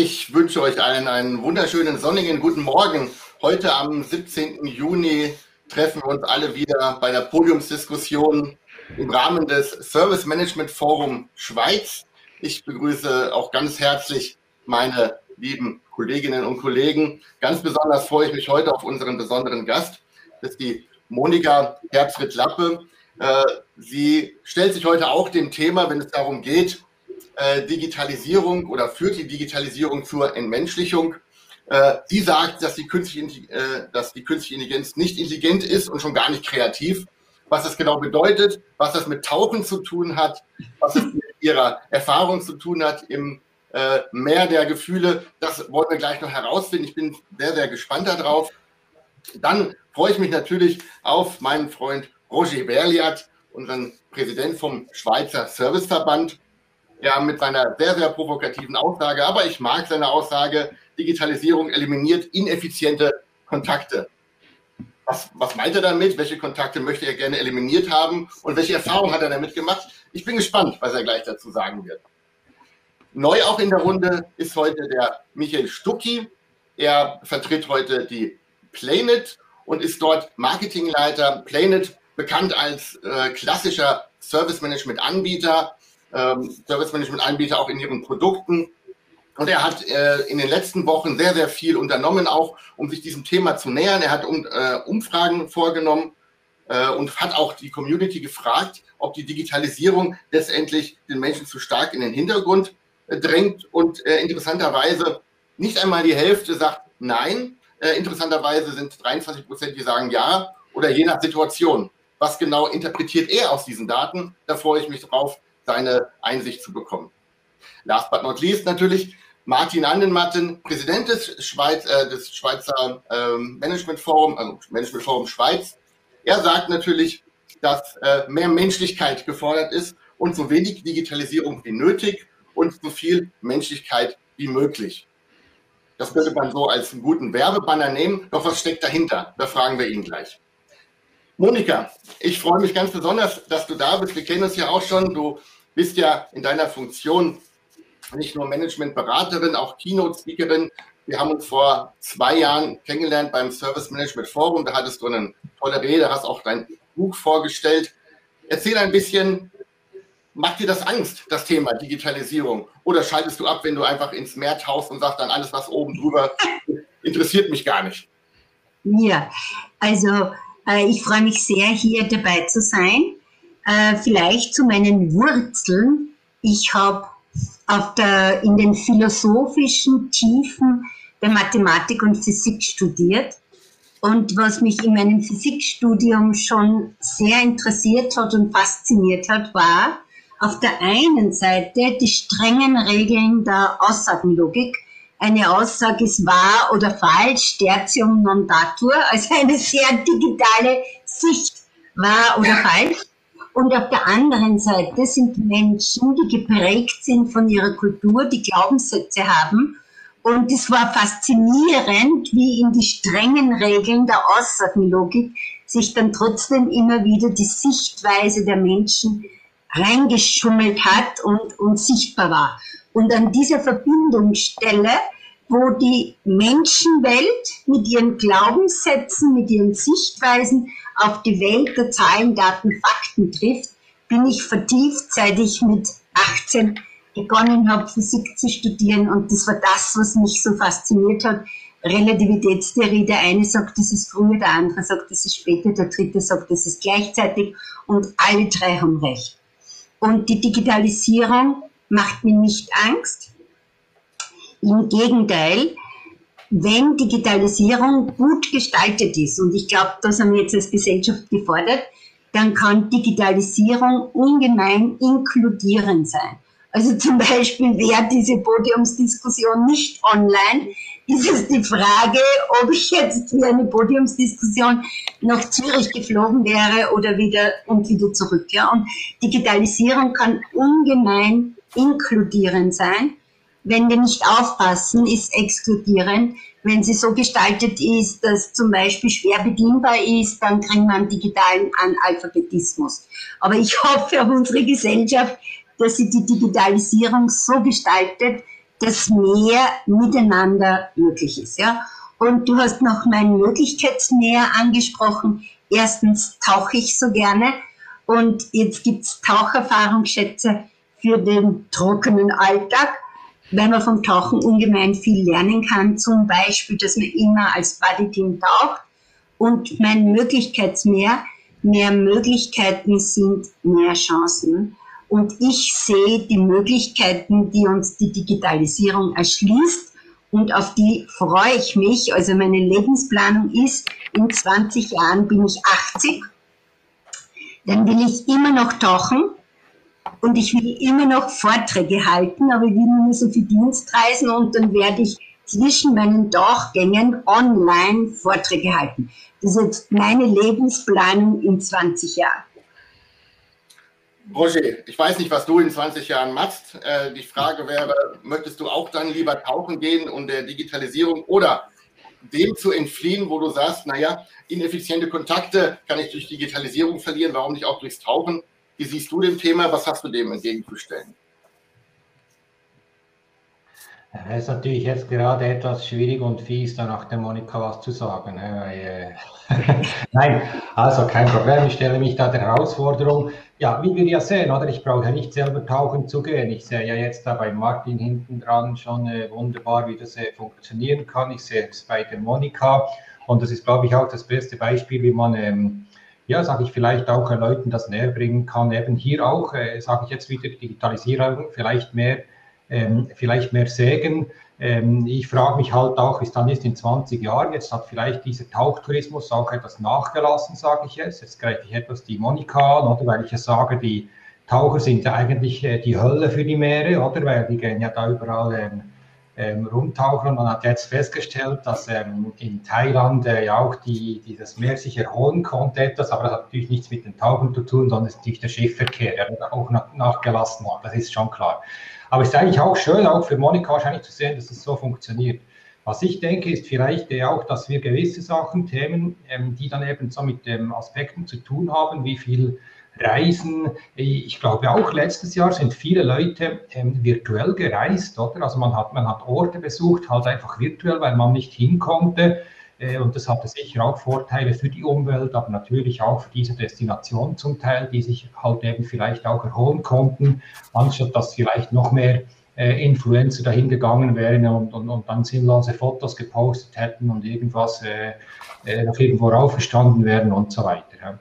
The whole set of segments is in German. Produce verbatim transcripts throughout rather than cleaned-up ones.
Ich wünsche euch allen einen wunderschönen sonnigen guten Morgen. Heute am siebzehnten Juni treffen wir uns alle wieder bei der Podiumsdiskussion im Rahmen des Service Management Forum Schweiz. Ich begrüße auch ganz herzlich meine lieben Kolleginnen und Kollegen. Ganz besonders freue ich mich heute auf unseren besonderen Gast. Das ist die Monika Herbfried-Lappe. Sie stellt sich heute auch dem Thema, wenn es darum geht, Digitalisierung oder führt die Digitalisierung zur Entmenschlichung. Sie sagt, dass die künstliche, dass die künstliche Intelligenz nicht intelligent ist und schon gar nicht kreativ. Was das genau bedeutet, was das mit Tauchen zu tun hat, was es mit ihrer Erfahrung zu tun hat im Meer der Gefühle, das wollen wir gleich noch herausfinden. Ich bin sehr, sehr gespannt darauf. Dann freue ich mich natürlich auf meinen Freund Roger Berliat, unseren Präsident vom Schweizer Serviceverband. Ja, mit seiner sehr, sehr provokativen Aussage, aber ich mag seine Aussage, Digitalisierung eliminiert ineffiziente Kontakte. Was, was meint er damit? Welche Kontakte möchte er gerne eliminiert haben? Und welche Erfahrungen hat er damit gemacht? Ich bin gespannt, was er gleich dazu sagen wird. Neu auch in der Runde ist heute der Michael Stucki. Er vertritt heute die Playnet und ist dort Marketingleiter. Playnet, bekannt als äh, klassischer Service-Management-Anbieter, ähm, Service-Management-Anbieter auch in ihren Produkten. Und er hat äh, in den letzten Wochen sehr, sehr viel unternommen, auch um sich diesem Thema zu nähern. Er hat um, äh, Umfragen vorgenommen äh, und hat auch die Community gefragt, ob die Digitalisierung letztendlich den Menschen zu stark in den Hintergrund äh, drängt. Und äh, interessanterweise nicht einmal die Hälfte sagt nein. Äh, interessanterweise sind dreiundzwanzig Prozent, die sagen ja oder je nach Situation. Was genau interpretiert er aus diesen Daten? Da freue ich mich drauf, seine Einsicht zu bekommen. Last but not least natürlich Martin Andenmatten, Präsident des, Schweiz, äh, des Schweizer ähm, Management Forum, also Management Forum Schweiz. Er sagt natürlich, dass äh, mehr Menschlichkeit gefordert ist und so wenig Digitalisierung wie nötig und so viel Menschlichkeit wie möglich. Das könnte man so als einen guten Werbebanner nehmen. Doch was steckt dahinter? Da fragen wir ihn gleich. Monika, ich freue mich ganz besonders, dass du da bist. Wir kennen uns ja auch schon. Du bist ja in deiner Funktion nicht nur Managementberaterin, auch Keynote-Speakerin. Wir haben uns vor zwei Jahren kennengelernt beim Service Management Forum. Da hattest du eine tolle Rede, hast auch dein Buch vorgestellt. Erzähl ein bisschen, macht dir das Angst, das Thema Digitalisierung? Oder schaltest du ab, wenn du einfach ins Meer tauchst und sagst dann, alles, was oben drüber interessiert mich gar nicht? Ja, also äh, ich freue mich sehr, hier dabei zu sein. Äh, vielleicht zu meinen Wurzeln. Ich habe auf der, in den philosophischen Tiefen der Mathematik und Physik studiert. Und was mich in meinem Physikstudium schon sehr interessiert hat und fasziniert hat, war auf der einen Seite die strengen Regeln der Aussagenlogik. Eine Aussage ist wahr oder falsch, tertium non datur, also eine sehr digitale Sicht, wahr oder falsch. Und auf der anderen Seite sind Menschen, die geprägt sind von ihrer Kultur, die Glaubenssätze haben. Und es war faszinierend, wie in die strengen Regeln der Aussagenlogik sich dann trotzdem immer wieder die Sichtweise der Menschen reingeschummelt hat und, und sichtbar war. Und an dieser Verbindungsstelle, wo die Menschenwelt mit ihren Glaubenssätzen, mit ihren Sichtweisen auf die Welt der Zahlen, Daten, Fakten trifft, bin ich vertieft, seit ich mit achtzehn begonnen habe, Physik zu studieren. Und das war das, was mich so fasziniert hat. Relativitätstheorie, der eine sagt, das ist früher, der andere sagt, das ist später, der dritte sagt, das ist gleichzeitig. Und alle drei haben recht. Und die Digitalisierung macht mir nicht Angst. Im Gegenteil, wenn Digitalisierung gut gestaltet ist, und ich glaube, das haben wir jetzt als Gesellschaft gefordert, dann kann Digitalisierung ungemein inkludierend sein. Also zum Beispiel wäre diese Podiumsdiskussion nicht online, ist es die Frage, ob ich jetzt für eine Podiumsdiskussion nach Zürich geflogen wäre oder wieder und wieder zurück. Ja? Und Digitalisierung kann ungemein inkludierend sein. Wenn wir nicht aufpassen, ist exkludierend. Wenn sie so gestaltet ist, dass zum Beispiel schwer bedienbar ist, dann kriegen wir einen digitalen Analphabetismus. Aber ich hoffe auf unsere Gesellschaft, dass sie die Digitalisierung so gestaltet, dass mehr miteinander möglich ist. Ja? Und du hast noch mein Möglichkeitsmeer angesprochen. Erstens tauche ich so gerne und jetzt gibt es Taucherfahrungsschätze für den trockenen Alltag, weil man vom Tauchen ungemein viel lernen kann. Zum Beispiel, dass man immer als Bodyteam taucht. Und mein Möglichkeitsmeer, mehr Möglichkeiten sind mehr Chancen. Und ich sehe die Möglichkeiten, die uns die Digitalisierung erschließt. Und auf die freue ich mich. Also meine Lebensplanung ist, in zwanzig Jahren bin ich achtzig. Dann will ich immer noch tauchen. Und ich will immer noch Vorträge halten, aber ich will nur so viel Dienstreisen und dann werde ich zwischen meinen Tauchgängen online Vorträge halten. Das ist jetzt meine Lebensplanung in zwanzig Jahren. Roger, ich weiß nicht, was du in zwanzig Jahren machst. Äh, die Frage wäre, möchtest du auch dann lieber tauchen gehen und der Digitalisierung oder dem zu entfliehen, wo du sagst, naja, ineffiziente Kontakte kann ich durch Digitalisierung verlieren, warum nicht auch durchs Tauchen? Wie siehst du dem Thema? Was hast du dem entgegenzustellen? Das ist natürlich jetzt gerade etwas schwierig und fies, da nach der Monika was zu sagen. Nein, also kein Problem, ich stelle mich da der Herausforderung. Ja, wie wir ja sehen, oder? Ich brauche ja nicht selber tauchen zu gehen. Ich sehe ja jetzt da bei Martin hinten dran schon äh, wunderbar, wie das äh, funktionieren kann. Ich sehe es bei der Monika und das ist, glaube ich, auch das beste Beispiel, wie man ähm, ja, sage ich, vielleicht auch äh, Leuten das näher bringen kann. Eben hier auch, äh, sage ich jetzt wieder, Digitalisierung, vielleicht mehr, ähm, vielleicht mehr Segen. Ähm, ich frage mich halt auch, wie es dann ist in zwanzig Jahren. Jetzt hat vielleicht dieser Tauchtourismus auch etwas nachgelassen, sage ich jetzt. Jetzt greife ich etwas die Monika an, oder? Weil ich ja sage, die Taucher sind ja eigentlich äh, die Hölle für die Meere, oder? Weil die gehen ja da überall ähm, Ähm, rumtauchen und man hat jetzt festgestellt, dass ähm, in Thailand äh, ja auch die, die das Meer sich erholen konnte etwas, aber das hat natürlich nichts mit den Tauchen zu tun, sondern es ist natürlich der Schiffverkehr, der auch nach, nachgelassen hat, das ist schon klar. Aber es ist eigentlich auch schön, auch für Monika wahrscheinlich zu sehen, dass es so funktioniert. Was ich denke, ist vielleicht äh, auch, dass wir gewisse Sachen, Themen, ähm, die dann eben so mit ähm, Aspekten zu tun haben, wie viel Reisen. Ich glaube auch, letztes Jahr sind viele Leute ähm, virtuell gereist, oder? Also man hat, man hat Orte besucht, halt einfach virtuell, weil man nicht hin konnte. Äh, und das hatte sicher auch Vorteile für die Umwelt, aber natürlich auch für diese Destination zum Teil, die sich halt eben vielleicht auch erholen konnten, anstatt dass vielleicht noch mehr äh, Influencer dahin gegangen wären und, und, und dann sinnlose Fotos gepostet hätten und irgendwas äh, äh, noch irgendwo raufgestanden wären und so weiter. Ja.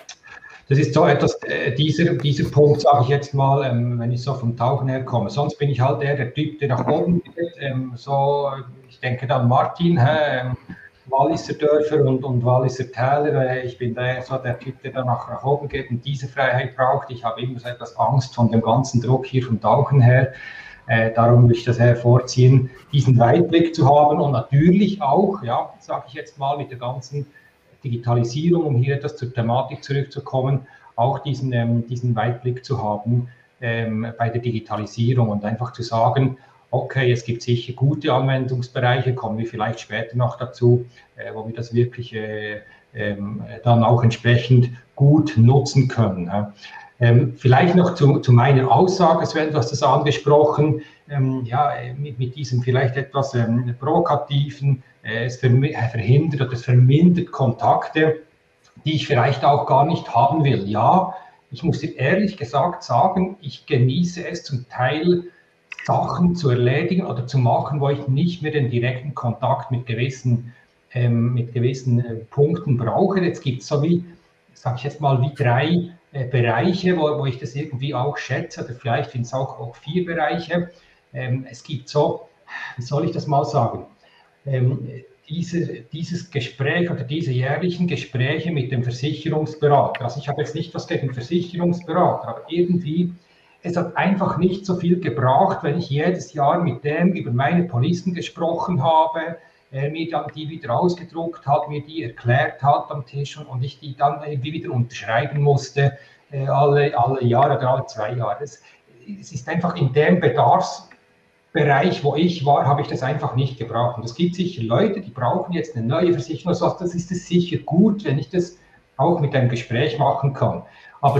Das ist so etwas, äh, dieser, dieser Punkt, sage ich jetzt mal, ähm, wenn ich so vom Tauchen her komme. Sonst bin ich halt eher der Typ, der nach oben geht. Ähm, so, ich denke dann Martin, hä, ähm, Walliser Dörfer und, und Walliser Täler. Äh, ich bin da so der Typ, der dann nach, nach oben geht und diese Freiheit braucht. Ich habe immer so etwas Angst von dem ganzen Druck hier vom Tauchen her. Äh, darum will ich das hervorziehen, diesen Weitblick zu haben und natürlich auch, ja, sage ich jetzt mal, mit der ganzen Digitalisierung, um hier etwas zur Thematik zurückzukommen, auch diesen, ähm, diesen Weitblick zu haben ähm, bei der Digitalisierung und einfach zu sagen, okay, es gibt sicher gute Anwendungsbereiche, kommen wir vielleicht später noch dazu, äh, wo wir das wirklich äh, ähm, dann auch entsprechend gut nutzen können. Ja. Ähm, vielleicht noch zu, zu meiner Aussage, Sven, du hast das angesprochen, ähm, ja, mit, mit diesem vielleicht etwas ähm, provokativen, äh, es verhindert oder es vermindert Kontakte, die ich vielleicht auch gar nicht haben will. Ja, ich muss dir ehrlich gesagt sagen, ich genieße es zum Teil, Sachen zu erledigen oder zu machen, wo ich nicht mehr den direkten Kontakt mit gewissen, ähm, mit gewissen äh, Punkten brauche. Jetzt gibt es so wie, sage ich jetzt mal, wie drei äh, Bereiche, wo, wo ich das irgendwie auch schätze, oder vielleicht sind es auch, auch vier Bereiche. Ähm, es gibt so, wie soll ich das mal sagen, ähm, diese, dieses Gespräch oder diese jährlichen Gespräche mit dem Versicherungsberater. Also ich habe jetzt nicht was gegen Versicherungsberater, aber irgendwie, es hat einfach nicht so viel gebracht, wenn ich jedes Jahr mit dem über meine Policen gesprochen habe, er mir dann die wieder ausgedruckt hat, mir die erklärt hat am Tisch und, und ich die dann irgendwie wieder unterschreiben musste, äh, alle, alle Jahre oder alle zwei Jahre. Es, es ist einfach in dem Bedarfsbereich, wo ich war, habe ich das einfach nicht gebraucht. Und es gibt sicher Leute, die brauchen jetzt eine neue Versicherung. Also das ist es sicher gut, wenn ich das auch mit einem Gespräch machen kann. Aber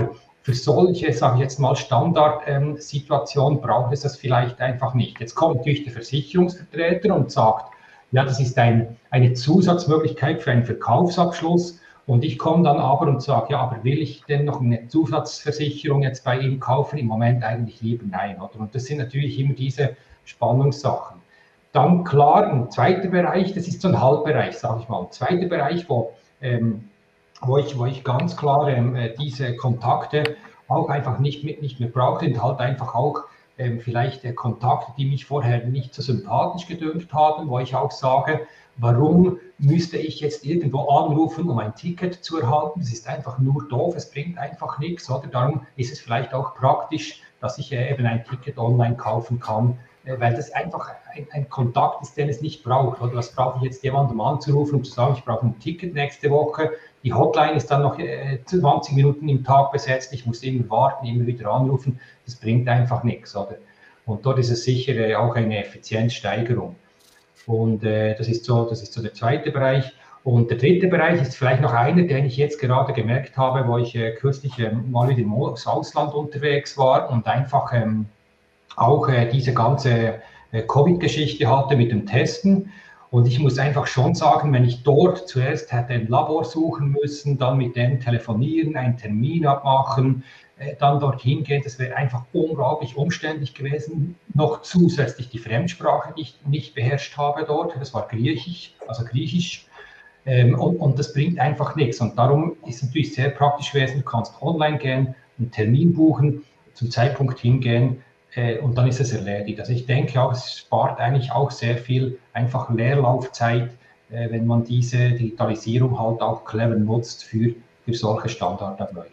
für solche, sage ich jetzt mal, Standardsituationen ähm, braucht es das vielleicht einfach nicht. Jetzt kommt natürlich der Versicherungsvertreter und sagt, ja, das ist ein, eine Zusatzmöglichkeit für einen Verkaufsabschluss. Und ich komme dann aber und sage, ja, aber will ich denn noch eine Zusatzversicherung jetzt bei ihm kaufen? Im Moment eigentlich lieber nein, oder? Und das sind natürlich immer diese Spannungssachen. Dann klar, ein zweiter Bereich, das ist so ein Halbbereich, sage ich mal. Ein zweiter Bereich, wo, ähm, wo, ich, wo ich ganz klar ähm, diese Kontakte auch einfach nicht, mit, nicht mehr brauche und halt einfach auch ähm, vielleicht äh, Kontakte, die mich vorher nicht so sympathisch gedünkt haben, wo ich auch sage, warum müsste ich jetzt irgendwo anrufen, um ein Ticket zu erhalten? Das ist einfach nur doof, es bringt einfach nichts, oder? Darum ist es vielleicht auch praktisch, dass ich äh, eben ein Ticket online kaufen kann, äh, weil das einfach ein, ein Kontakt ist, den es nicht braucht. Oder was brauche ich jetzt, jemandem anzurufen, um zu sagen, ich brauche ein Ticket nächste Woche? Die Hotline ist dann noch äh, zwanzig Minuten im Tag besetzt, ich muss immer warten, immer wieder anrufen, das bringt einfach nichts, oder? Und dort ist es sicher äh, auch eine Effizienzsteigerung. Und äh, das ist so, das ist so der zweite Bereich. Und der dritte Bereich ist vielleicht noch einer, den ich jetzt gerade gemerkt habe, wo ich äh, kürzlich äh, mal wieder im Ausland unterwegs war und einfach ähm, auch äh, diese ganze äh, Covid-Geschichte hatte mit dem Testen. Und ich muss einfach schon sagen, wenn ich dort zuerst hätte ein Labor suchen müssen, dann mit denen telefonieren, einen Termin abmachen, äh, dann dorthin gehen, das wäre einfach unglaublich umständlich gewesen. Noch zusätzlich die Fremdsprache, die ich nicht beherrscht habe dort, das war Griechisch, also Griechisch. Ähm, und, und das bringt einfach nichts. Und darum ist es natürlich sehr praktisch gewesen, du kannst online gehen, einen Termin buchen, zum Zeitpunkt hingehen, und dann ist es erledigt. Also ich denke auch, es spart eigentlich auch sehr viel einfach Leerlaufzeit, wenn man diese Digitalisierung halt auch clever nutzt für, für solche Standardabläufe.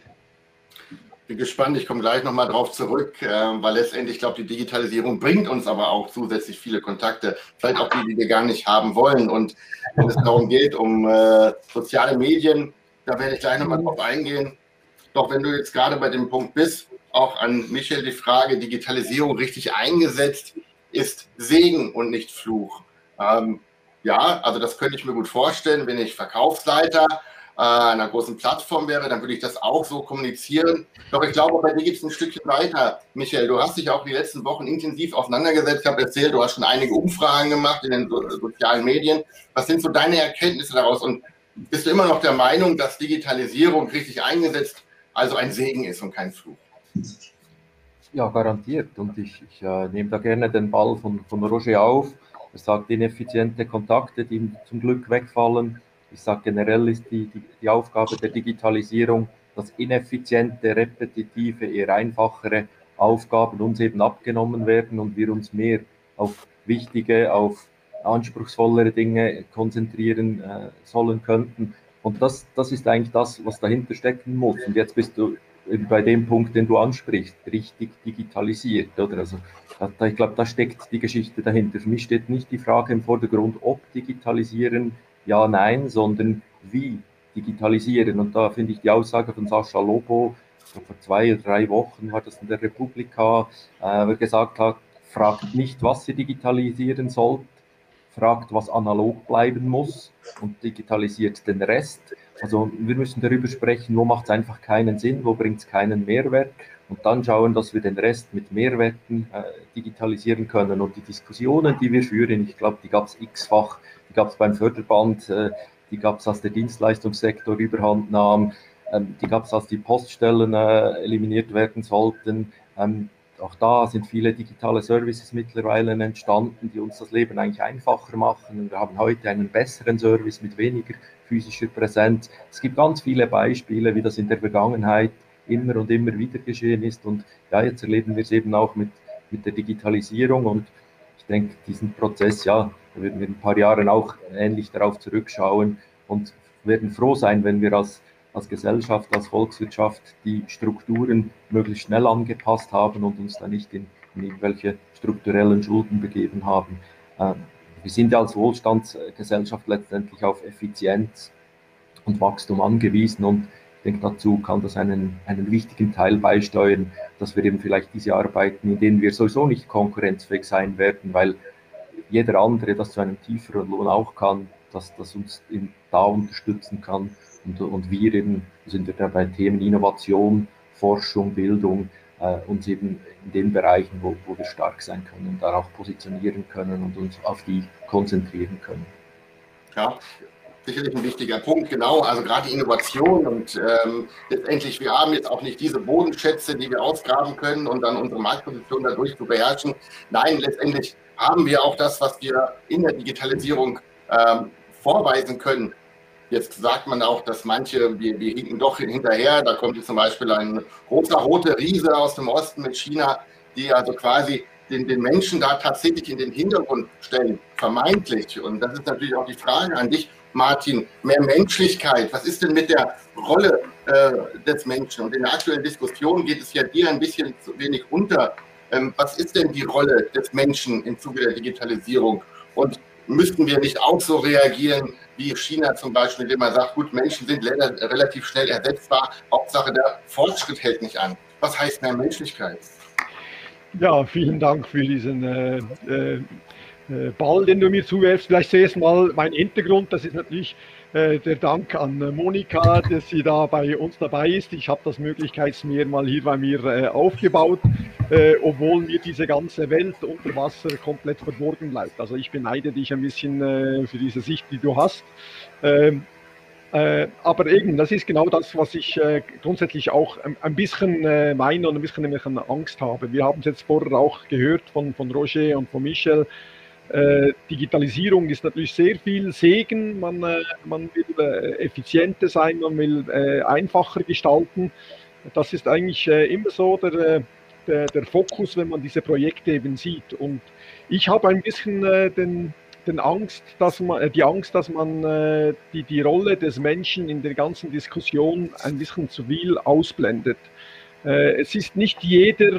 Ich bin gespannt, ich komme gleich nochmal drauf zurück, weil letztendlich, ich glaube, die Digitalisierung bringt uns aber auch zusätzlich viele Kontakte, vielleicht auch die, die wir gar nicht haben wollen. Und wenn es darum geht, um äh, soziale Medien, da werde ich gleich nochmal drauf eingehen. Doch wenn du jetzt gerade bei dem Punkt bist, auch an Michael die Frage, Digitalisierung richtig eingesetzt ist Segen und nicht Fluch. Ähm, ja, also das könnte ich mir gut vorstellen, wenn ich Verkaufsleiter äh, einer großen Plattform wäre, dann würde ich das auch so kommunizieren. Doch ich glaube, bei dir geht es ein Stückchen weiter. Michael, du hast dich auch die letzten Wochen intensiv auseinandergesetzt. Ich habe erzählt, du hast schon einige Umfragen gemacht in den so, sozialen Medien. Was sind so deine Erkenntnisse daraus? Und bist du immer noch der Meinung, dass Digitalisierung richtig eingesetzt also ein Segen ist und kein Fluch? Ja, garantiert. Und ich, ich äh, nehme da gerne den Ball von, von Roger auf. Er sagt, ineffiziente Kontakte, die zum Glück wegfallen. Ich sage, generell ist die, die, die Aufgabe der Digitalisierung, dass ineffiziente, repetitive, eher einfachere Aufgaben uns eben abgenommen werden und wir uns mehr auf wichtige, auf anspruchsvollere Dinge konzentrieren äh, sollen könnten. Und das, das ist eigentlich das, was dahinter stecken muss. Und jetzt bist du bei dem Punkt, den du ansprichst, richtig digitalisiert, oder? Also, da, ich glaube, da steckt die Geschichte dahinter. Für mich steht nicht die Frage im Vordergrund, ob digitalisieren, ja, nein, sondern wie digitalisieren. Und da finde ich die Aussage von Sascha Lobo, vor zwei oder drei Wochen war das in der Republika, äh, wo er gesagt hat, fragt nicht, was ihr digitalisieren sollt, fragt, was analog bleiben muss und digitalisiert den Rest. Also wir müssen darüber sprechen, wo macht es einfach keinen Sinn, wo bringt es keinen Mehrwert und dann schauen, dass wir den Rest mit Mehrwerten äh, digitalisieren können. Und die Diskussionen, die wir führen, ich glaube, die gab es x-fach, die gab es beim Förderband, äh, die gab es, als der Dienstleistungssektor überhand nahm, ähm, die gab es, als die Poststellen äh, eliminiert werden sollten. Ähm, Auch da sind viele digitale Services mittlerweile entstanden, die uns das Leben eigentlich einfacher machen. Und wir haben heute einen besseren Service mit weniger physischer Präsenz. Es gibt ganz viele Beispiele, wie das in der Vergangenheit immer und immer wieder geschehen ist. Und ja, jetzt erleben wir es eben auch mit, mit der Digitalisierung. Und ich denke, diesen Prozess, ja, da werden wir in ein paar Jahren auch ähnlich darauf zurückschauen und werden froh sein, wenn wir als als Gesellschaft, als Volkswirtschaft die Strukturen möglichst schnell angepasst haben und uns da nicht in, in irgendwelche strukturellen Schulden begeben haben. Äh, wir sind ja als Wohlstandsgesellschaft letztendlich auf Effizienz und Wachstum angewiesen und ich denke, dazu kann das einen, einen wichtigen Teil beisteuern, dass wir eben vielleicht diese Arbeiten, in denen wir sowieso nicht konkurrenzfähig sein werden, weil jeder andere das zu einem tieferen Lohn auch kann, dass das uns da unterstützen kann. Und, und wir eben sind wir da bei Themen Innovation, Forschung, Bildung, äh, uns eben in den Bereichen, wo, wo wir stark sein können, darauf positionieren können und uns auf die konzentrieren können. Ja, sicherlich ein wichtiger Punkt, genau. Also gerade die Innovation und ähm, letztendlich, wir haben jetzt auch nicht diese Bodenschätze, die wir ausgraben können und dann unsere Marktposition dadurch zu beherrschen. Nein, letztendlich haben wir auch das, was wir in der Digitalisierung ähm, vorweisen können. Jetzt sagt man auch, dass manche, wir, wir hinken doch hinterher. Da kommt jetzt zum Beispiel ein großer roter Riese aus dem Osten mit China, die also quasi den, den Menschen da tatsächlich in den Hintergrund stellen, vermeintlich. Und das ist natürlich auch die Frage an dich, Martin, mehr Menschlichkeit. Was ist denn mit der Rolle äh, des Menschen? Und in der aktuellen Diskussion geht es ja dir ein bisschen zu wenig unter. Ähm, was ist denn die Rolle des Menschen im Zuge der Digitalisierung? Und müssten wir nicht auch so reagieren wie China zum Beispiel, indem man sagt, gut, Menschen sind relativ schnell ersetzbar, Hauptsache der Fortschritt hält nicht an. Was heißt mehr Menschlichkeit? Ja, vielen Dank für diesen äh, äh, Ball, den du mir zuwerfst. Vielleicht zuerst mal mein Hintergrund, das ist natürlich äh, der Dank an Monika, dass sie da bei uns dabei ist. Ich habe das Möglichkeitsmeer mal hier bei mir äh, aufgebaut, äh, obwohl mir diese ganze Welt unter Wasser komplett verborgen bleibt. Also ich beneide dich ein bisschen äh, für diese Sicht, die du hast. Ähm, Äh, aber eben, das ist genau das, was ich äh, grundsätzlich auch ein, ein bisschen äh, meine und ein bisschen nämlich eine Angst habe. Wir haben es jetzt vorher auch gehört von, von Roger und von Michel. Äh, Digitalisierung ist natürlich sehr viel Segen. Man, äh, man will äh, effizienter sein, man will äh, einfacher gestalten. Das ist eigentlich äh, immer so der, der, der Fokus, wenn man diese Projekte eben sieht. Und ich habe ein bisschen äh, den Den Angst, dass man, die Angst, dass man äh, die, die Rolle des Menschen in der ganzen Diskussion ein bisschen zu viel ausblendet. Äh, es ist nicht jeder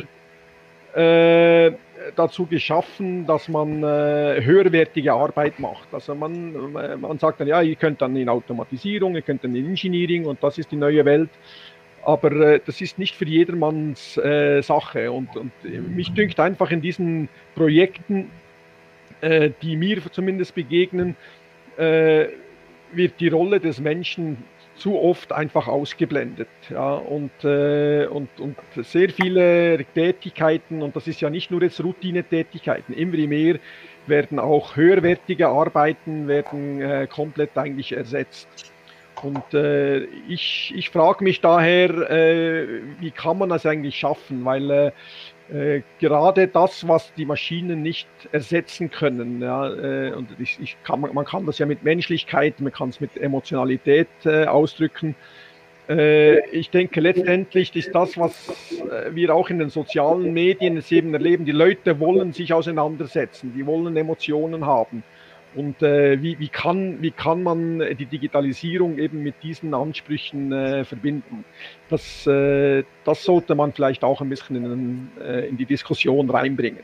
äh, dazu geschaffen, dass man äh, höherwertige Arbeit macht. Also man, man sagt dann, ja, ihr könnt dann in Automatisierung, ihr könnt dann in Engineering und das ist die neue Welt. Aber äh, das ist nicht für jedermanns äh, Sache. Und, und mich dünkt einfach in diesen Projekten, die mir zumindest begegnen, äh, wird die Rolle des Menschen zu oft einfach ausgeblendet. Ja, und, äh, und, und sehr viele Tätigkeiten, und das ist ja nicht nur jetzt Routine-Tätigkeiten, immer mehr werden auch höherwertige Arbeiten werden äh, komplett eigentlich ersetzt. Und äh, ich, ich frage mich daher, äh, wie kann man das eigentlich schaffen, weil äh, Äh, gerade das, was die Maschinen nicht ersetzen können, ja, äh, und ich, ich kann, man kann das ja mit Menschlichkeit, man kann es mit Emotionalität äh, ausdrücken. Äh, ich denke, letztendlich ist das, was wir auch in den sozialen Medien jetzt eben erleben, die Leute wollen sich auseinandersetzen, die wollen Emotionen haben. Und äh, wie, wie, kann, wie kann man die Digitalisierung eben mit diesen Ansprüchen äh, verbinden? Das, äh, das sollte man vielleicht auch ein bisschen in, äh, in die Diskussion reinbringen.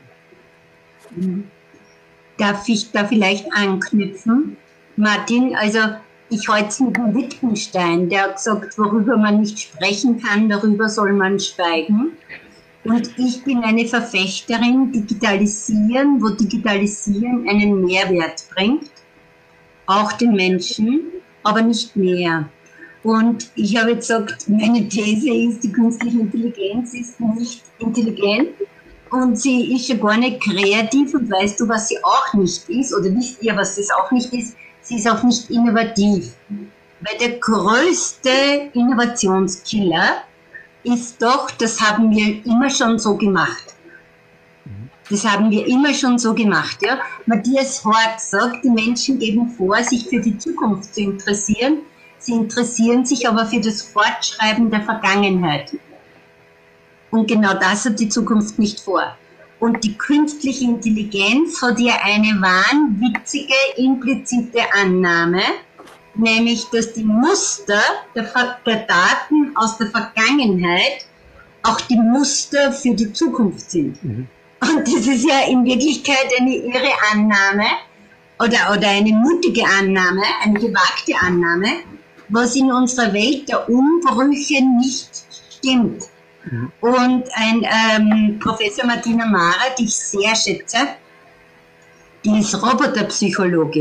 Darf ich da vielleicht anknüpfen? Martin, also ich halte es mit dem Wittgenstein, der hat gesagt, worüber man nicht sprechen kann, darüber soll man schweigen. Und ich bin eine Verfechterin, digitalisieren, wo digitalisieren einen Mehrwert bringt, auch den Menschen, aber nicht mehr. Und ich habe jetzt gesagt, meine These ist, die künstliche Intelligenz ist nicht intelligent und sie ist schon gar nicht kreativ und weißt du, was sie auch nicht ist, oder wisst ihr, was das auch nicht ist, sie ist auch nicht innovativ. Weil der größte Innovationskiller ist doch, das haben wir immer schon so gemacht. Das haben wir immer schon so gemacht. Ja? Matthias Hort sagt, die Menschen geben vor, sich für die Zukunft zu interessieren. Sie interessieren sich aber für das Fortschreiben der Vergangenheit. Und genau das hat die Zukunft nicht vor. Und die künstliche Intelligenz hat ja eine wahnwitzige, implizite Annahme, nämlich, dass die Muster der, der Daten aus der Vergangenheit auch die Muster für die Zukunft sind. Mhm. Und das ist ja in Wirklichkeit eine irre Annahme oder, oder eine mutige Annahme, eine gewagte Annahme, was in unserer Welt der Umbrüche nicht stimmt. Mhm. Und ein ähm, Professor Martina Mara, die ich sehr schätze, die ist Roboterpsychologin.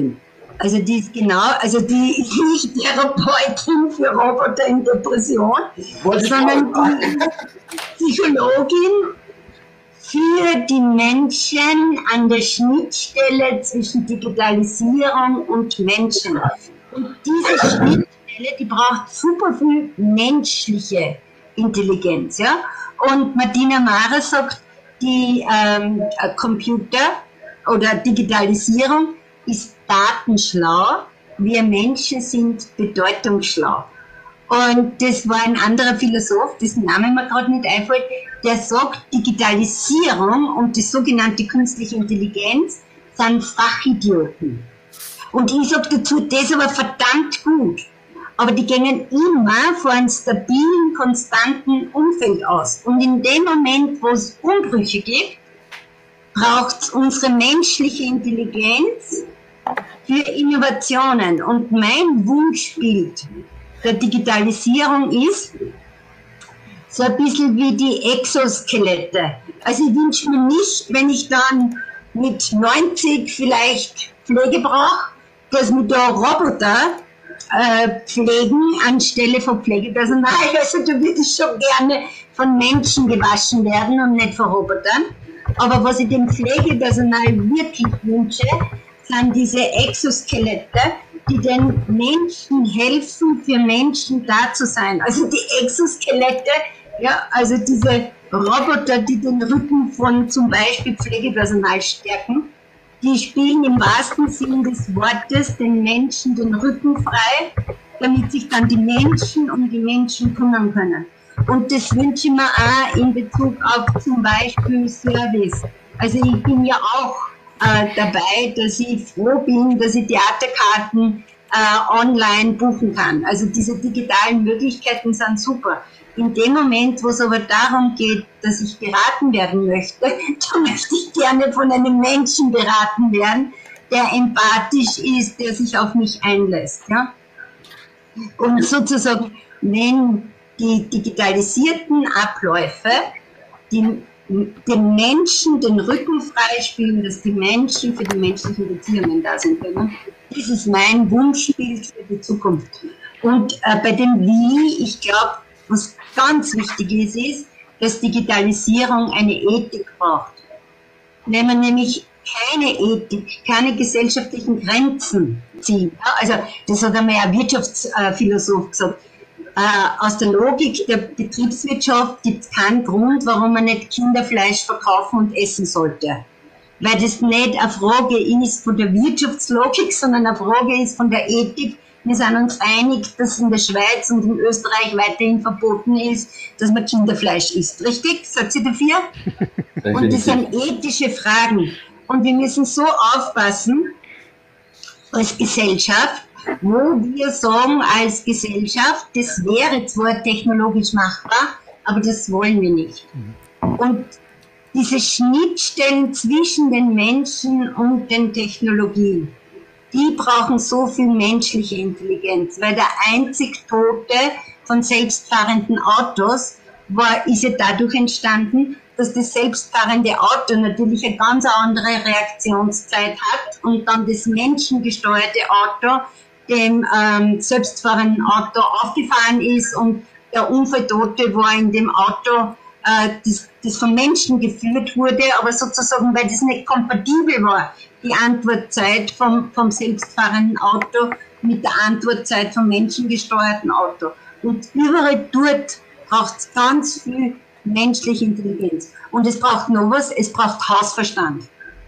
Also die ist genau, also die ist nicht Therapeutin für Roboter in Depression, sondern die Psychologin für die Menschen an der Schnittstelle zwischen Digitalisierung und Menschen. Und diese Schnittstelle, die braucht super viel menschliche Intelligenz. Ja? Und Martina Mara sagt, die ähm, Computer oder Digitalisierung ist datenschlau, wir Menschen sind bedeutungsschlau. Und das war ein anderer Philosoph, dessen Name mir gerade nicht einfällt, der sagt, Digitalisierung und die sogenannte künstliche Intelligenz sind Fachidioten. Und ich sage dazu, das ist aber verdammt gut. Aber die gehen immer von einem stabilen, konstanten Umfeld aus. Und in dem Moment, wo es Umbrüche gibt, braucht es unsere menschliche Intelligenz für Innovationen. Und mein Wunschbild der Digitalisierung ist so ein bisschen wie die Exoskelette. Also ich wünsche mir nicht, wenn ich dann mit neunzig vielleicht Pflege brauche, dass mir da Roboter äh, pflegen anstelle von Pflegepersonal. Also da würde ich schon gerne von Menschen gewaschen werden und nicht von Robotern. Aber was ich dem Pflegepersonal wirklich wünsche, sind diese Exoskelette, die den Menschen helfen, für Menschen da zu sein. Also die Exoskelette, ja, also diese Roboter, die den Rücken von zum Beispiel Pflegepersonal stärken, die spielen im wahrsten Sinn des Wortes den Menschen den Rücken frei, damit sich dann die Menschen um die Menschen kümmern können. Und das wünsche ich mir auch in Bezug auf zum Beispiel Service. Also ich bin ja auch äh, dabei, dass ich froh bin, dass ich Theaterkarten äh, online buchen kann. Also diese digitalen Möglichkeiten sind super. In dem Moment, wo es aber darum geht, dass ich beraten werden möchte, da möchte ich gerne von einem Menschen beraten werden, der empathisch ist, der sich auf mich einlässt. Ja? Und sozusagen, wenn die digitalisierten Abläufe die, den Menschen den Rücken freispielen, dass die Menschen für die menschlichen Beziehungen da sind können, das ist mein Wunschbild für die Zukunft. Und äh, bei dem Wie, ich glaube, was ganz wichtig ist, ist, dass Digitalisierung eine Ethik braucht. Wenn man nämlich keine Ethik, keine gesellschaftlichen Grenzen zieht, ja, also das hat einmal ein Wirtschaftsphilosoph gesagt, äh, aus der Logik der Betriebswirtschaft gibt es keinen Grund, warum man nicht Kinderfleisch verkaufen und essen sollte. Weil das nicht eine Frage ist von der Wirtschaftslogik, sondern eine Frage ist von der Ethik. Wir sind uns einig, dass in der Schweiz und in Österreich weiterhin verboten ist, dass man Kinderfleisch isst. Richtig? Sagt ihr dafür? Und das sind ethische Fragen. Und wir müssen so aufpassen, als Gesellschaft, wo wir sagen, als Gesellschaft, das wäre zwar technologisch machbar, aber das wollen wir nicht. Und diese Schnittstellen zwischen den Menschen und den Technologien, die brauchen so viel menschliche Intelligenz, weil der einzig Tote von selbstfahrenden Autos war, ist ja dadurch entstanden, dass das selbstfahrende Auto natürlich eine ganz andere Reaktionszeit hat und dann das menschengesteuerte Auto dem ähm, selbstfahrenden Auto aufgefahren ist und der Unfalltote war in dem Auto, äh, das, das von Menschen geführt wurde, aber sozusagen, weil das nicht kompatibel war, die Antwortzeit vom, vom selbstfahrenden Auto mit der Antwortzeit vom menschengesteuerten Auto. Und überall dort braucht es ganz viel menschliche Intelligenz. Und es braucht noch was, es braucht Hausverstand.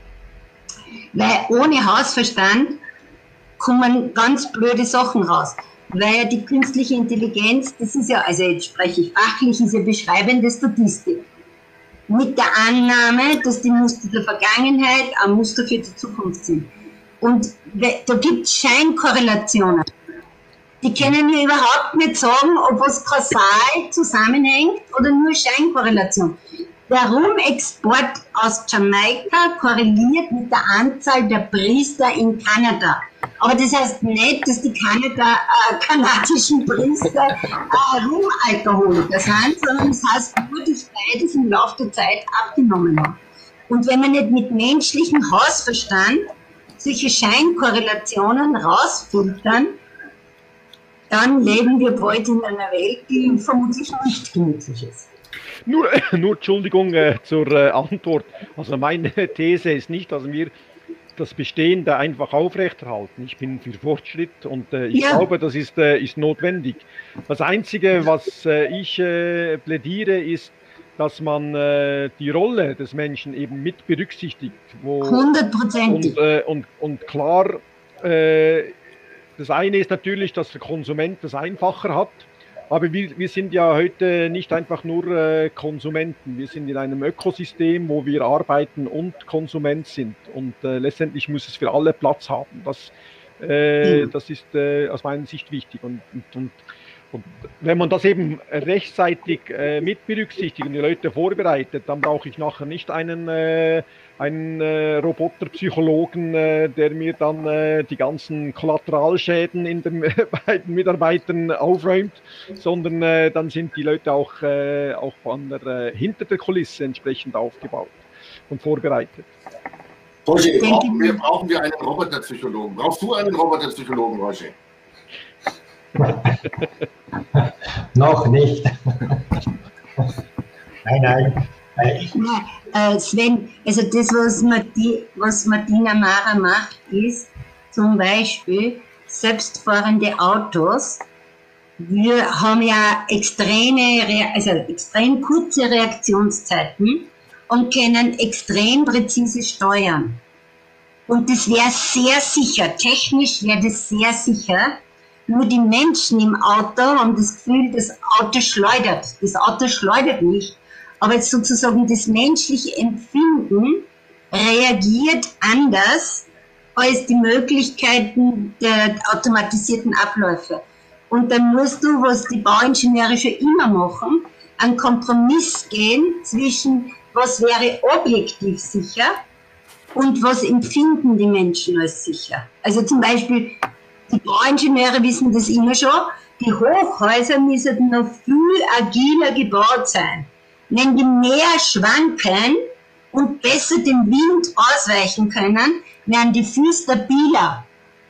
Weil ohne Hausverstand kommen ganz blöde Sachen raus. Weil ja die künstliche Intelligenz, das ist ja, also jetzt spreche ich fachlich, ist ja beschreibende Statistik. Mit der Annahme, dass die Muster der Vergangenheit ein Muster für die Zukunft sind. Und da gibt es Scheinkorrelationen. Die können mir überhaupt nicht sagen, ob was kausal zusammenhängt oder nur Scheinkorrelation. Der Rumexport aus Jamaika korreliert mit der Anzahl der Priester in Kanada. Aber das heißt nicht, dass die Kanada, äh, kanadischen Priester äh, Rumalkoholiker sind, sondern das heißt nur, dass beides im Laufe der Zeit abgenommen hat. Und wenn man nicht mit menschlichem Hausverstand solche Scheinkorrelationen rausfiltern, dann leben wir bald in einer Welt, die vermutlich nicht gemütlich ist. Nur, nur Entschuldigung äh, zur äh, Antwort. Also meine These ist nicht, dass wir das Bestehende einfach aufrechterhalten. Ich bin für Fortschritt und äh, ich ja. glaube, das ist, äh, ist notwendig. Das Einzige, was äh, ich äh, plädiere, ist, dass man äh, die Rolle des Menschen eben mit berücksichtigt. hundertprozentig. Und, äh, und, und klar, äh, das eine ist natürlich, dass der Konsument das einfacher hat. Aber wir, wir sind ja heute nicht einfach nur äh, Konsumenten. Wir sind in einem Ökosystem, wo wir arbeiten und Konsument sind. Und äh, letztendlich muss es für alle Platz haben. Das, äh, mhm. das ist äh, aus meiner Sicht wichtig. Und, und, und, und wenn man das eben rechtzeitig äh, mit berücksichtigt und die Leute vorbereitet, dann brauche ich nachher nicht einen, äh, einen äh, Roboterpsychologen, äh, der mir dann äh, die ganzen Kollateralschäden in den, bei den Mitarbeitern aufräumt, sondern äh, dann sind die Leute auch, äh, auch von der, äh, hinter der Kulisse entsprechend aufgebaut und vorbereitet. Roger, brauchen wir, brauchen wir einen Roboterpsychologen? Brauchst du einen Roboterpsychologen, Roger? Noch nicht. Nein, nein. Ich ja, äh, Sven, also das, was, Marti, was Martina Mara macht, ist zum Beispiel selbstfahrende Autos. Wir haben ja extreme, also extrem kurze Reaktionszeiten und können extrem präzise steuern. Und das wäre sehr sicher, technisch wäre das sehr sicher. Nur die Menschen im Auto haben das Gefühl, das Auto schleudert. Das Auto schleudert nicht. Aber jetzt sozusagen das menschliche Empfinden reagiert anders als die Möglichkeiten der automatisierten Abläufe. Und dann musst du, was die Bauingenieure schon immer machen, einen Kompromiss gehen zwischen, was wäre objektiv sicher und was empfinden die Menschen als sicher. Also zum Beispiel, die Bauingenieure wissen das immer schon, die Hochhäuser müssen noch viel agiler gebaut sein. Wenn die mehr schwanken und besser dem Wind ausweichen können, werden die viel stabiler.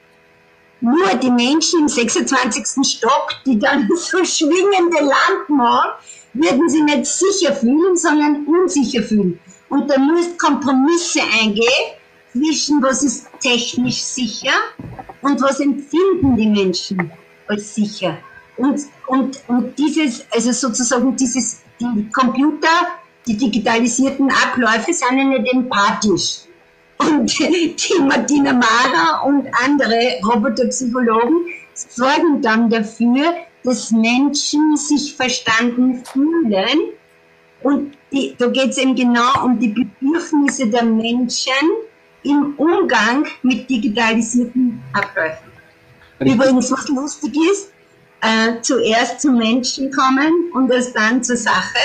Nur die Menschen im sechsundzwanzigsten Stock, die dann so schwingende Lampen haben, würden sie nicht sicher fühlen, sondern unsicher fühlen. Und da müsst Kompromisse eingehen zwischen, was ist technisch sicher und was empfinden die Menschen als sicher. Und, und, und dieses, also sozusagen dieses, die Computer, die digitalisierten Abläufe sind ja nicht empathisch. Und die Martina Mara und andere Roboterpsychologen sorgen dann dafür, dass Menschen sich verstanden fühlen. Und die, da geht es eben genau um die Bedürfnisse der Menschen im Umgang mit digitalisierten Abläufen. Richtig. Übrigens, was lustig ist, äh, zuerst zum Menschen kommen und erst dann zur Sache,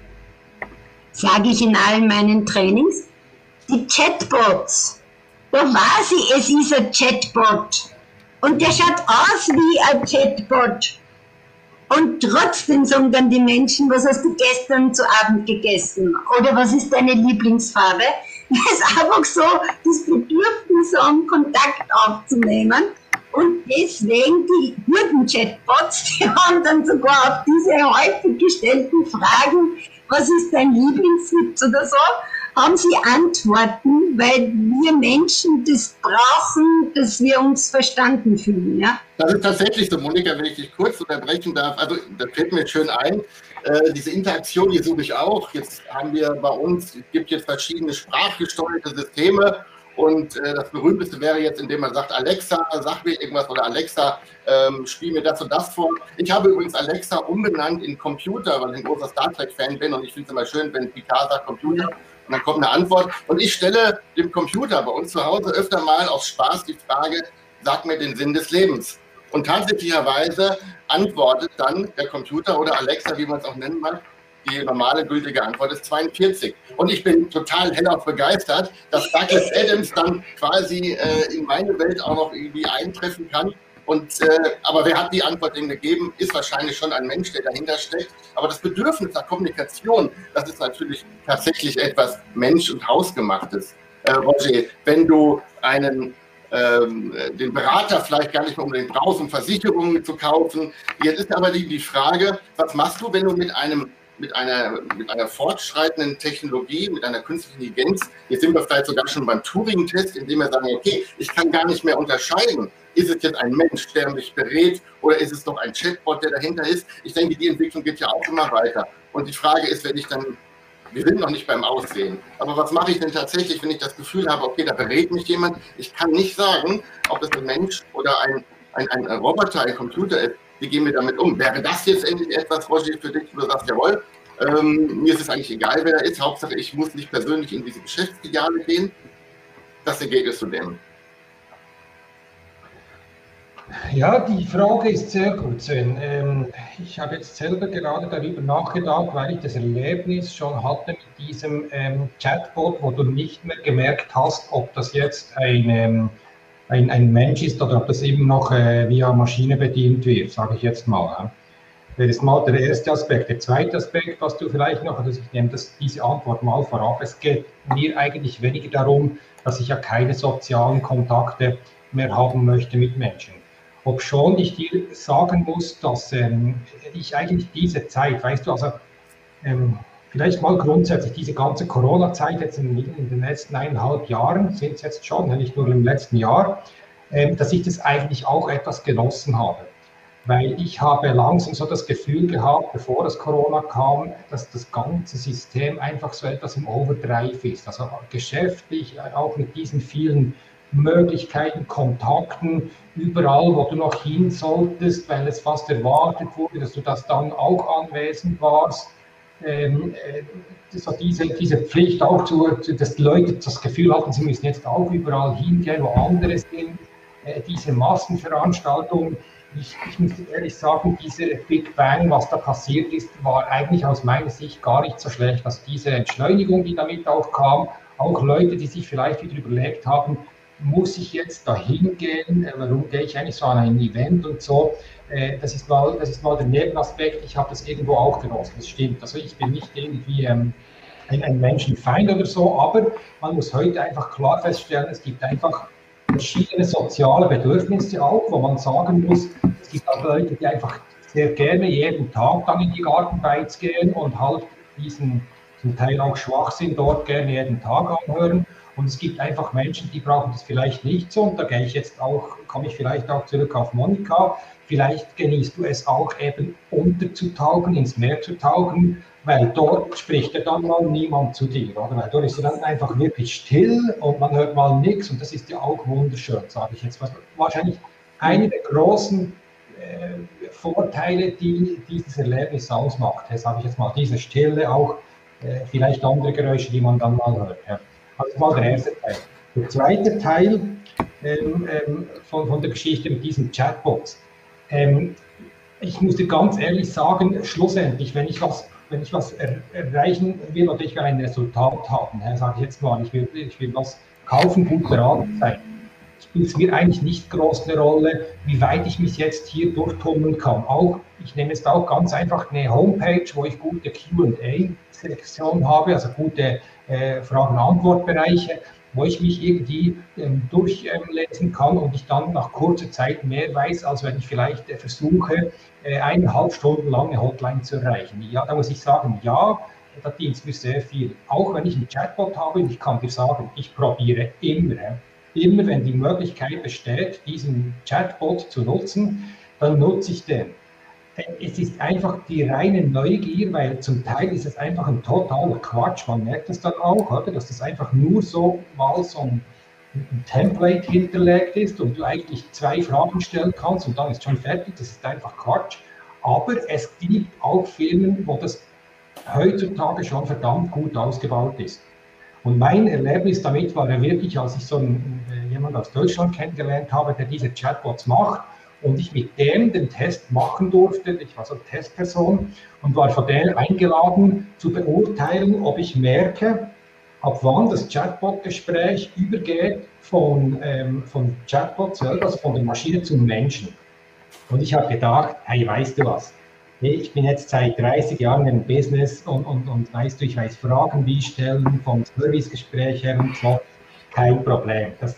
sage ich in allen meinen Trainings. Die Chatbots, da weiß ich, es ist ein Chatbot. Und der schaut aus wie ein Chatbot. Und trotzdem sagen dann die Menschen, was hast du gestern zu Abend gegessen? Oder was ist deine Lieblingsfarbe? Das ist einfach so das Bedürfnis haben, Kontakt aufzunehmen. Und deswegen die guten Chatbots, die haben dann sogar auf diese häufig gestellten Fragen, was ist dein Lieblingswitz oder so, haben sie Antworten, weil wir Menschen das brauchen, dass wir uns verstanden fühlen. Ja? Das ist tatsächlich so, Monika, wenn ich dich kurz unterbrechen darf. Also, das fällt mir schön ein. Äh, diese Interaktion, die suche ich auch. Jetzt haben wir bei uns, es gibt jetzt verschiedene sprachgesteuerte Systeme. Und äh, das berühmteste wäre jetzt, indem man sagt, Alexa, sag mir irgendwas, oder Alexa, ähm, spiel mir das und das vor. Ich habe übrigens Alexa umbenannt in Computer, weil ich ein großer Star Trek-Fan bin und ich finde es immer schön, wenn Picard sagt Computer und dann kommt eine Antwort. Und ich stelle dem Computer bei uns zu Hause öfter mal aus Spaß die Frage, sag mir den Sinn des Lebens. Und tatsächlicherweise antwortet dann der Computer oder Alexa, wie man es auch nennen mag, die normale gültige Antwort ist zweiundvierzig. Und ich bin total hellauf begeistert, dass Douglas Adams dann quasi äh, in meine Welt auch noch irgendwie eintreffen kann. Und, äh, aber wer hat die Antwort denn gegeben, ist wahrscheinlich schon ein Mensch, der dahinter steckt. Aber das Bedürfnis nach Kommunikation, das ist natürlich tatsächlich etwas Mensch- und Hausgemachtes. Äh, Roger, wenn du einen ähm, den Berater vielleicht gar nicht mehr unbedingt brauchst, um Versicherungen zu kaufen. Jetzt ist aber die, die Frage, was machst du, wenn du mit einem Mit einer, mit einer fortschreitenden Technologie, mit einer künstlichen Intelligenz, jetzt sind wir vielleicht sogar schon beim Turing-Test, indem wir sagen, okay, ich kann gar nicht mehr unterscheiden, ist es jetzt ein Mensch, der mich berät, oder ist es doch ein Chatbot, der dahinter ist? Ich denke, die Entwicklung geht ja auch immer weiter. Und die Frage ist, wenn ich dann, wir sind noch nicht beim Aussehen, aber was mache ich denn tatsächlich, wenn ich das Gefühl habe, okay, da berät mich jemand, ich kann nicht sagen, ob es ein Mensch oder ein, ein, ein Roboter, ein Computer ist. Wie gehen wir damit um? Wäre das jetzt endlich etwas, Roger, für dich, wo du sagst, jawohl, ähm, mir ist es eigentlich egal, wer er ist, Hauptsache, ich muss nicht persönlich in diese Geschäftsideale gehen? Das Ergebnis zu dem. Ja, die Frage ist sehr gut, Sven. Ähm, ich habe jetzt selber gerade darüber nachgedacht, weil ich das Erlebnis schon hatte mit diesem ähm, Chatbot, wo du nicht mehr gemerkt hast, ob das jetzt ein... Ähm, Ein, ein Mensch ist oder ob das eben noch äh, via Maschine bedient wird, sage ich jetzt mal. Ja. Das ist mal der erste Aspekt. Der zweite Aspekt, was du vielleicht noch, also ich nehme das, diese Antwort mal vorab, es geht mir eigentlich weniger darum, dass ich ja keine sozialen Kontakte mehr haben möchte mit Menschen. Obschon ich dir sagen muss, dass ähm, ich eigentlich diese Zeit, weißt du, also ähm, vielleicht mal grundsätzlich diese ganze Corona-Zeit jetzt in, in den letzten eineinhalb Jahren, sind es jetzt schon, nicht nur im letzten Jahr, äh, dass ich das eigentlich auch etwas genossen habe. Weil ich habe langsam so das Gefühl gehabt, bevor das Corona kam, dass das ganze System einfach so etwas im Overdrive ist. Also geschäftlich, auch mit diesen vielen Möglichkeiten, Kontakten, überall, wo du noch hin solltest, weil es fast erwartet wurde, dass du das dann auch anwesend warst. Ähm, so diese, diese Pflicht auch zu, dass die Leute das Gefühl hatten, sie müssen jetzt auch überall hingehen, wo andere sind. Äh, diese Massenveranstaltungen, ich, ich muss ehrlich sagen, diese Big Bang, was da passiert ist, war eigentlich aus meiner Sicht gar nicht so schlecht. Also diese Entschleunigung, die damit auch kam, auch Leute, die sich vielleicht wieder überlegt haben, muss ich jetzt da hingehen, warum gehe ich eigentlich so an ein Event und so. Das ist mal, das ist mal der Nebenaspekt, ich habe das irgendwo auch genossen, das stimmt. Also ich bin nicht irgendwie ähm, ein, ein Menschenfeind oder so, aber man muss heute einfach klar feststellen, es gibt einfach verschiedene soziale Bedürfnisse auch, wo man sagen muss, es gibt auch Leute, die einfach sehr gerne jeden Tag dann in die Gartenbeiz gehen und halt diesen zum Teil auch Schwachsinn dort gerne jeden Tag anhören. Und es gibt einfach Menschen, die brauchen das vielleicht nicht so. Und da gehe ich jetzt auch, komme ich vielleicht auch zurück auf Monika. Vielleicht genießt du es auch eben unterzutauchen, ins Meer zu tauchen, weil dort spricht ja dann mal niemand zu dir. Oder? Weil dort ist es dann einfach wirklich still und man hört mal nichts. Und das ist ja auch wunderschön, sage ich jetzt. Was wahrscheinlich einer der großen äh, Vorteile, die dieses Erlebnis ausmacht. Ja, sage ich jetzt mal, diese Stille, auch äh, vielleicht andere Geräusche, die man dann mal hört. Ja. Das war der erste Teil. Der zweite Teil ähm, ähm, von, von der Geschichte mit diesen Chatbots. Ähm, ich muss dir ganz ehrlich sagen, schlussendlich, wenn ich was, wenn ich was er, erreichen will oder ich will ein Resultat haben, ja, sage ich jetzt mal, ich will, ich will was kaufen, gut beraten sein, spielt es mir eigentlich nicht groß eine Rolle, wie weit ich mich jetzt hier durchtummeln kann. Auch, ich nehme jetzt auch ganz einfach eine Homepage, wo ich gute Q und A-Sektion habe, also gute äh, Fragen-Antwort-Bereiche, wo ich mich irgendwie ähm, durchlesen ähm, kann und ich dann nach kurzer Zeit mehr weiß, als wenn ich vielleicht äh, versuche, äh, eineinhalb Stunden lang eine Hotline zu erreichen. Ja, da muss ich sagen, ja, da dient es mir sehr viel. Auch wenn ich einen Chatbot habe, ich kann dir sagen, ich probiere immer, immer wenn die Möglichkeit besteht, diesen Chatbot zu nutzen, dann nutze ich den. Es ist einfach die reine Neugier, weil zum Teil ist es einfach ein totaler Quatsch. Man merkt es dann auch, oder? Dass das einfach nur so mal so ein, ein Template hinterlegt ist und du eigentlich zwei Fragen stellen kannst und dann ist schon fertig. Das ist einfach Quatsch. Aber es gibt auch Firmen, wo das heutzutage schon verdammt gut ausgebaut ist. Und mein Erlebnis damit war ja wirklich, als ich so einen, jemanden aus Deutschland kennengelernt habe, der diese Chatbots macht, und ich mit dem den Test machen durfte. Ich war so eine Testperson und war von der eingeladen, zu beurteilen, ob ich merke, ab wann das Chatbot-Gespräch übergeht von, ähm, von Chatbot selber, also von der Maschine zum Menschen. Und ich habe gedacht, hey, weißt du was, ich bin jetzt seit dreißig Jahren im Business und, und, und weißt du, ich weiß Fragen wie stellen, vom Servicegespräch her und so, kein Problem. Das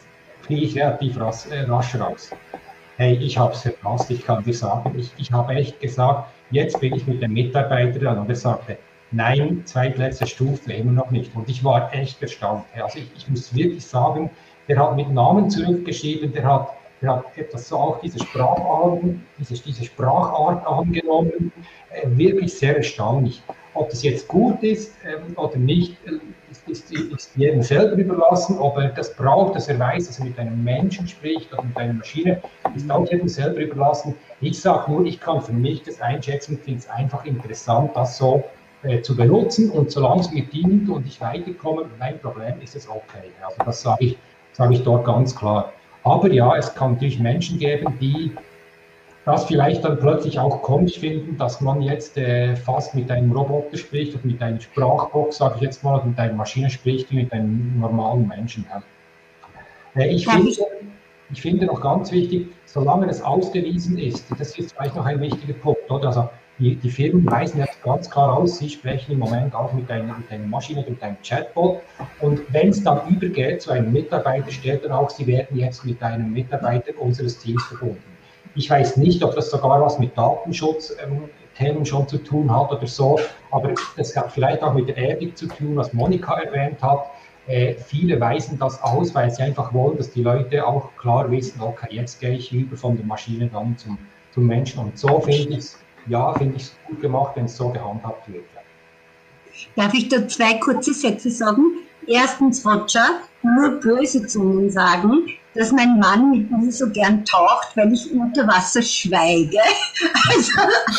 fliege ich relativ rasch, äh, rasch raus. Hey, ich habe es verpasst, ich kann dir sagen, ich, ich habe echt gesagt, jetzt bin ich mit dem Mitarbeiter dran und er sagte, nein, zweitletzte Stufe immer noch nicht. Und ich war echt erstaunt. Also ich, ich muss wirklich sagen, der hat mit Namen zurückgeschrieben, der hat, der hat etwas so auch diese Sprachart, diese, diese Sprachart angenommen, äh, wirklich sehr erstaunlich. Ob das jetzt gut ist ähm, oder nicht, äh, ist, ist, ist jedem selber überlassen. Ob er das braucht, dass er weiß, dass er mit einem Menschen spricht oder mit einer Maschine, ist auch jedem selber überlassen. Ich sage nur, ich kann für mich das einschätzen, finde es einfach interessant, das so äh, zu benutzen, und solange es mir dient und ich weiterkomme, mein Problem, ist es okay. Also das sage ich, sage ich dort ganz klar. Aber ja, es kann natürlich Menschen geben, die das vielleicht dann plötzlich auch komisch finden, dass man jetzt äh, fast mit einem Roboter spricht oder mit einer Sprachbox, sage ich jetzt mal, oder mit einer Maschine spricht, wie mit einem normalen Menschen. Ja. Äh, ich, finde, ich finde noch ganz wichtig, solange es ausgewiesen ist, das ist vielleicht noch ein wichtiger Punkt, oder? Also die, die Firmen weisen jetzt ganz klar aus, sie sprechen im Moment auch mit einer, mit einer Maschine, mit einem Chatbot, und wenn es dann übergeht zu einem Mitarbeiter, steht dann auch, sie werden jetzt mit einem Mitarbeiter unseres Teams verbunden. Ich weiß nicht, ob das sogar was mit Datenschutzthemen ähm, schon zu tun hat oder so, aber das hat vielleicht auch mit der Ethik zu tun, was Monika erwähnt hat. Äh, viele weisen das aus, weil sie einfach wollen, dass die Leute auch klar wissen, okay, jetzt gehe ich über von der Maschine dann zum, zum Menschen. Und so finde ich es, ja, finde ich es gut gemacht, wenn es so gehandhabt wird. Darf ich da zwei kurze Sätze sagen? Erstens, Roger, nur böse Zungen sagen, dass mein Mann mit mir so gern taucht, weil ich unter Wasser schweige. Also,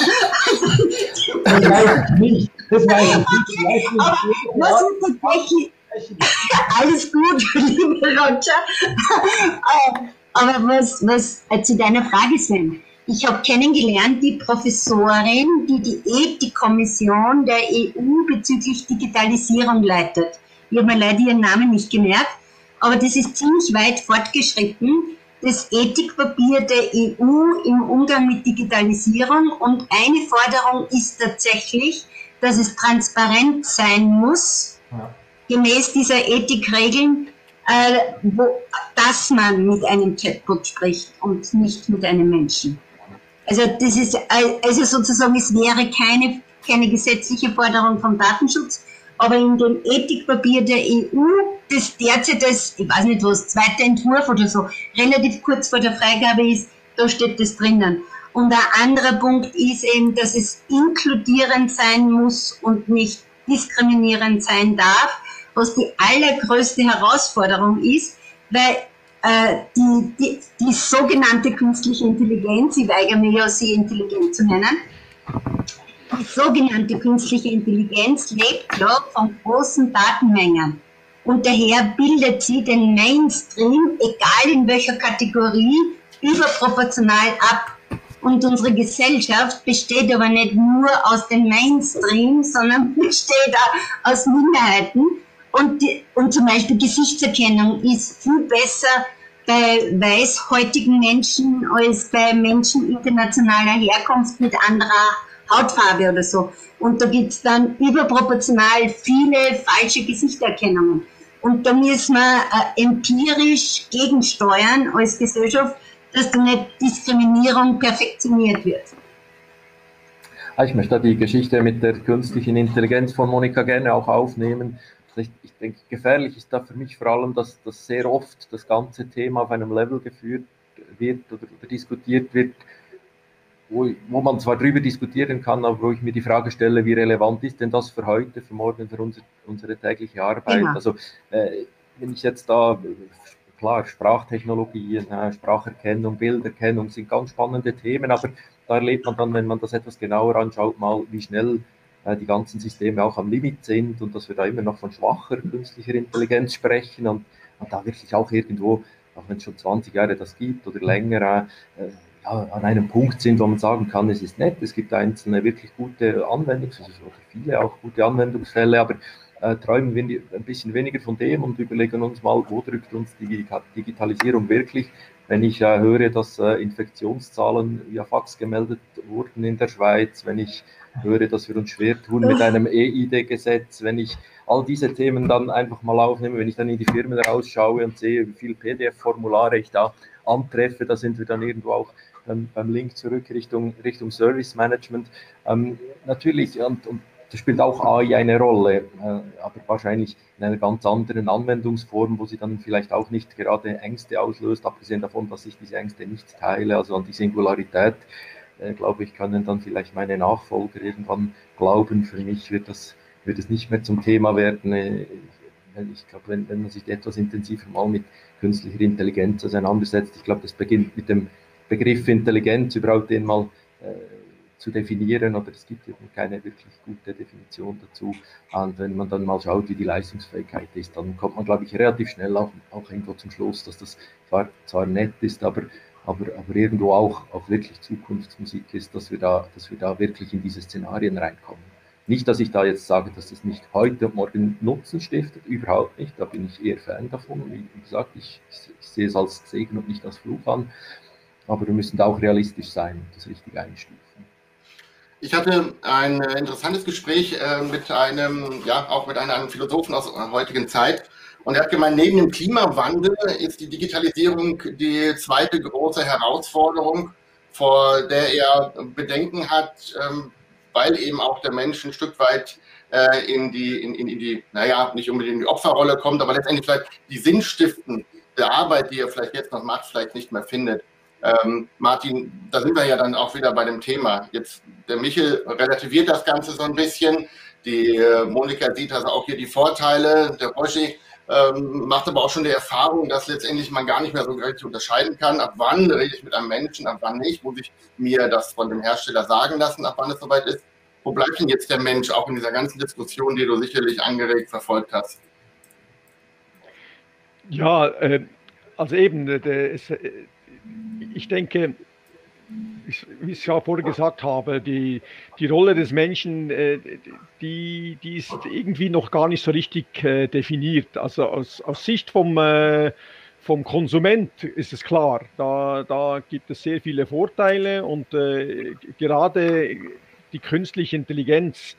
also das weiß ich nicht. Das weiß ich nicht. Okay, aber was ist tatsächlich? Alles gut, lieber Roger. Aber was, was zu deiner Frage sind. Ich habe kennengelernt die Professorin, die die Ethikkommission der E U bezüglich Digitalisierung leitet. Ich habe mir leider ihren Namen nicht gemerkt, aber das ist ziemlich weit fortgeschritten, das Ethikpapier der E U im Umgang mit Digitalisierung. Und eine Forderung ist tatsächlich, dass es transparent sein muss, ja, gemäß dieser Ethikregeln, äh, wo, dass man mit einem Chatbot spricht und nicht mit einem Menschen. Also das ist also sozusagen, es wäre keine, keine gesetzliche Forderung vom Datenschutz, aber in dem Ethikpapier der E U, das derzeit das, ich weiß nicht was, zweiter Entwurf oder so, relativ kurz vor der Freigabe ist, da steht das drinnen. Und ein anderer Punkt ist eben, dass es inkludierend sein muss und nicht diskriminierend sein darf, was die allergrößte Herausforderung ist, weil äh, die, die, die sogenannte künstliche Intelligenz, ich weigere mich ja, sie intelligent zu nennen, die sogenannte künstliche Intelligenz lebt ja von großen Datenmengen. Und daher bildet sie den Mainstream, egal in welcher Kategorie, überproportional ab. Und unsere Gesellschaft besteht aber nicht nur aus dem Mainstream, sondern besteht auch aus Minderheiten. Und, die, und zum Beispiel Gesichtserkennung ist viel besser bei weißhäutigen Menschen als bei Menschen internationaler Herkunft mit anderer Hautfarbe oder so. Und da gibt es dann überproportional viele falsche Gesichtserkennungen. Und da müssen wir äh, empirisch gegensteuern als Gesellschaft, dass da nicht Diskriminierung perfektioniert wird. Ich möchte da die Geschichte mit der künstlichen Intelligenz von Monika gerne auch aufnehmen. Ich, ich denke, gefährlich ist da für mich vor allem, dass, dass sehr oft das ganze Thema auf einem Level geführt wird oder, oder diskutiert wird, wo, wo man zwar darüber diskutieren kann, aber wo ich mir die Frage stelle, wie relevant ist denn das für heute, für morgen, für unsere, unsere tägliche Arbeit? Genau. Also äh, wenn ich jetzt da, klar, Sprachtechnologien, äh, Spracherkennung, Bilderkennung sind ganz spannende Themen, aber da erlebt man dann, wenn man das etwas genauer anschaut, mal, wie schnell die ganzen Systeme auch am Limit sind und dass wir da immer noch von schwacher künstlicher Intelligenz sprechen und, und da wirklich auch irgendwo, auch wenn es schon zwanzig Jahre das gibt oder länger, äh, ja, an einem Punkt sind, wo man sagen kann, es ist nett, es gibt einzelne wirklich gute Anwendungs- oder viele auch gute Anwendungsfälle, aber äh, träumen wir ein bisschen weniger von dem und überlegen uns mal, wo drückt uns die Digitalisierung wirklich. Wenn ich äh, höre, dass äh, Infektionszahlen via Fax gemeldet wurden in der Schweiz, wenn ich höre, dass wir uns schwer tun mit einem E I D-Gesetz, wenn ich all diese Themen dann einfach mal aufnehme, wenn ich dann in die Firmen rausschaue und sehe, wie viele P D F-Formulare ich da antreffe, da sind wir dann irgendwo auch ähm, beim Link zurück Richtung, Richtung Service Management. Ähm, natürlich, und, und da spielt auch A I eine Rolle, äh, aber wahrscheinlich in einer ganz anderen Anwendungsform, wo sie dann vielleicht auch nicht gerade Ängste auslöst, abgesehen davon, dass ich diese Ängste nicht teile, also an die Singularität, äh, glaube ich, können dann vielleicht meine Nachfolger irgendwann glauben. Für mich wird das, wird es nicht mehr zum Thema werden. Äh, ich glaube, wenn, wenn man sich etwas intensiver mal mit künstlicher Intelligenz auseinandersetzt, ich glaube, das beginnt mit dem Begriff Intelligenz, überhaupt den mal äh, zu definieren, oder es gibt eben keine wirklich gute Definition dazu. Und wenn man dann mal schaut, wie die Leistungsfähigkeit ist, dann kommt man, glaube ich, relativ schnell auch, auch irgendwo zum Schluss, dass das zwar, zwar nett ist, aber, aber, aber irgendwo auch, auch wirklich Zukunftsmusik ist, dass wir, da, dass wir da wirklich in diese Szenarien reinkommen. Nicht, dass ich da jetzt sage, dass das nicht heute und morgen Nutzen stiftet, überhaupt nicht, da bin ich eher Fan davon. Wie gesagt, ich, ich, ich sehe es als Segen und nicht als Fluch an, aber wir müssen da auch realistisch sein und das richtig einstufen. Ich hatte ein interessantes Gespräch äh, mit einem, ja, auch mit einem Philosophen aus der heutigen Zeit. Und er hat gemeint, neben dem Klimawandel ist die Digitalisierung die zweite große Herausforderung, vor der er Bedenken hat, ähm, weil eben auch der Mensch ein Stück weit äh, in, die, in, in die, naja, nicht unbedingt in die Opferrolle kommt, aber letztendlich vielleicht die sinnstiftende Arbeit, die er vielleicht jetzt noch macht, vielleicht nicht mehr findet. Ähm, Martin, da sind wir ja dann auch wieder bei dem Thema. Jetzt, der Michel relativiert das Ganze so ein bisschen. Die äh, Monika sieht also auch hier die Vorteile. Der Roger ähm, macht aber auch schon die Erfahrung, dass letztendlich man gar nicht mehr so richtig unterscheiden kann, ab wann rede ich mit einem Menschen, ab wann nicht. Muss ich mir das von dem Hersteller sagen lassen, ab wann es soweit ist? Wo bleibt denn jetzt der Mensch, auch in dieser ganzen Diskussion, die du sicherlich angeregt verfolgt hast? Ja, äh, also eben, der ist, äh, ich denke, wie ich es ja vorher gesagt habe, die, die Rolle des Menschen, äh, die, die ist irgendwie noch gar nicht so richtig äh, definiert. Also aus, aus Sicht vom, äh, vom Konsument ist es klar, da, da gibt es sehr viele Vorteile und äh, gerade die künstliche Intelligenz,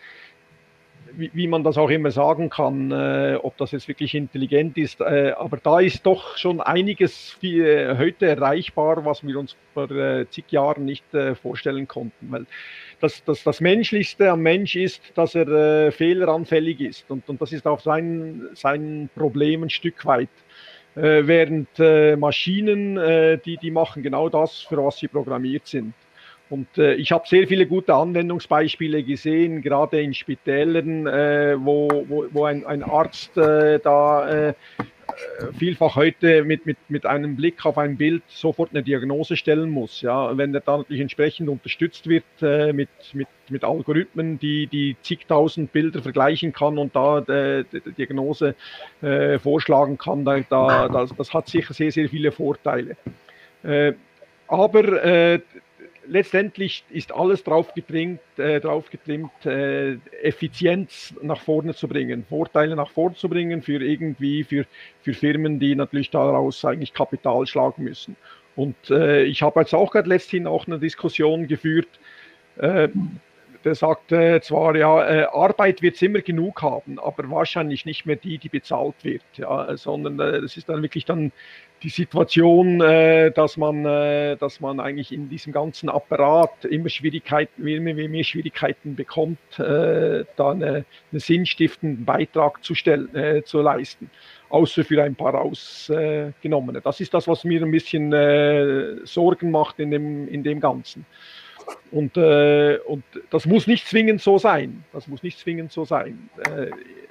Wie, wie man das auch immer sagen kann, äh, ob das jetzt wirklich intelligent ist. Äh, aber da ist doch schon einiges viel, äh, heute erreichbar, was wir uns vor äh, zig Jahren nicht äh, vorstellen konnten. Weil das, das, das Menschlichste am Mensch ist, dass er äh, fehleranfällig ist. Und, und das ist auch sein, sein Problem ein Stück weit. Äh, während äh, Maschinen, äh, die, die machen genau das, für was sie programmiert sind. Und äh, ich habe sehr viele gute Anwendungsbeispiele gesehen, gerade in Spitälern, äh, wo, wo, wo ein, ein Arzt äh, da äh, vielfach heute mit, mit, mit einem Blick auf ein Bild sofort eine Diagnose stellen muss. Ja? Wenn er dann natürlich entsprechend unterstützt wird äh, mit, mit, mit Algorithmen, die, die zigtausend Bilder vergleichen kann und da äh, die Diagnose äh, vorschlagen kann, da, da, das, das hat sicher sehr, sehr viele Vorteile. Äh, aber äh, letztendlich ist alles drauf getrimmt, äh, drauf getrimmt äh, Effizienz nach vorne zu bringen, Vorteile nach vorne zu bringen für irgendwie, für, für Firmen, die natürlich daraus eigentlich Kapital schlagen müssen. Und äh, ich habe jetzt auch gerade letzthin auch eine Diskussion geführt, äh, der sagte zwar, ja, äh, Arbeit wird es immer genug haben, aber wahrscheinlich nicht mehr die, die bezahlt wird, ja, sondern äh, das ist dann wirklich dann die Situation, äh, dass man, äh, dass man eigentlich in diesem ganzen Apparat immer Schwierigkeiten, immer mehr Schwierigkeiten bekommt, äh, da eine, einen sinnstiftenden Beitrag zu stellen, äh, zu leisten, außer für ein paar Ausgenommene. Das ist das, was mir ein bisschen äh, Sorgen macht in dem, in dem Ganzen. Und, äh, und das muss nicht zwingend so sein. Das muss nicht zwingend so sein. Äh,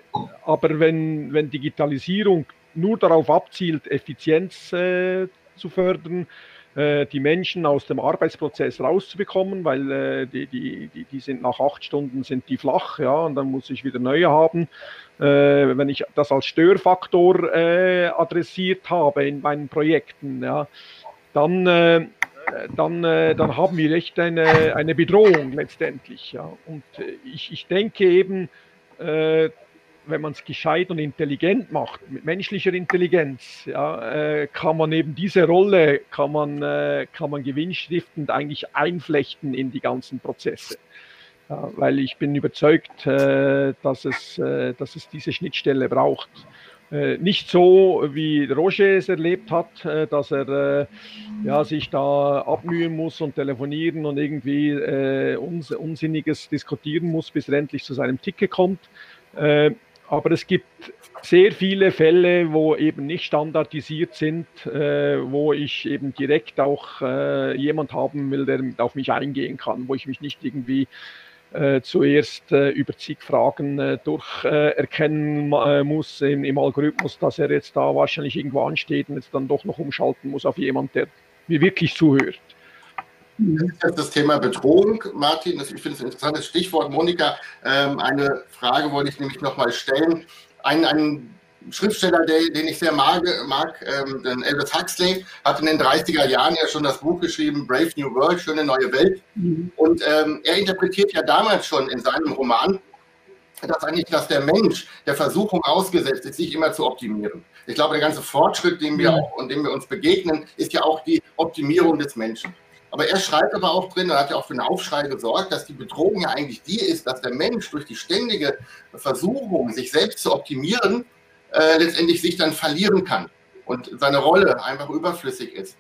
aber wenn, wenn Digitalisierung nur darauf abzielt, Effizienz äh, zu fördern, äh, die Menschen aus dem Arbeitsprozess rauszubekommen, weil äh, die, die, die, die sind nach acht Stunden sind die flach, ja, und dann muss ich wieder neue haben. Äh, wenn ich das als Störfaktor äh, adressiert habe in meinen Projekten, ja, dann äh, Dann, äh, dann haben wir echt eine, eine Bedrohung letztendlich. Ja. Und äh, ich, ich denke eben, äh, wenn man es gescheit und intelligent macht, mit menschlicher Intelligenz, ja, äh, kann man eben diese Rolle, kann man, äh, kann man gewinnstiftend eigentlich einflechten in die ganzen Prozesse. Ja, weil ich bin überzeugt, äh, dass, es, äh, dass es diese Schnittstelle braucht. Äh, nicht so, wie Roger es erlebt hat, äh, dass er äh, ja, sich da abmühen muss und telefonieren und irgendwie äh, uns, Unsinniges diskutieren muss, bis er endlich zu seinem Ticket kommt. Äh, aber es gibt sehr viele Fälle, wo eben nicht standardisiert sind, äh, wo ich eben direkt auch äh, jemand haben will, der auf mich eingehen kann, wo ich mich nicht irgendwie Äh, zuerst äh, über zig Fragen äh, durcherkennen äh, muss im, im Algorithmus, dass er jetzt da wahrscheinlich irgendwo ansteht und jetzt dann doch noch umschalten muss auf jemand, der mir wirklich zuhört. Das ist das Thema Bedrohung, Martin. Ich finde es ein interessantes Stichwort. Monika, ähm, eine Frage wollte ich nämlich noch mal stellen. Ein, ein Schriftsteller, der, den ich sehr mag, mag ähm, den Aldous Huxley, hat in den dreißiger Jahren ja schon das Buch geschrieben, Brave New World, schöne neue Welt. Mhm. Und ähm, er interpretiert ja damals schon in seinem Roman, dass eigentlich, dass der Mensch der Versuchung ausgesetzt ist, sich immer zu optimieren. Ich glaube, der ganze Fortschritt, den wir auch und dem wir uns begegnen, ist ja auch die Optimierung des Menschen. Aber er schreibt aber auch drin, er hat ja auch für einen Aufschrei gesorgt, dass die Bedrohung ja eigentlich die ist, dass der Mensch durch die ständige Versuchung, sich selbst zu optimieren, Äh, letztendlich sich dann verlieren kann und seine Rolle einfach überflüssig ist.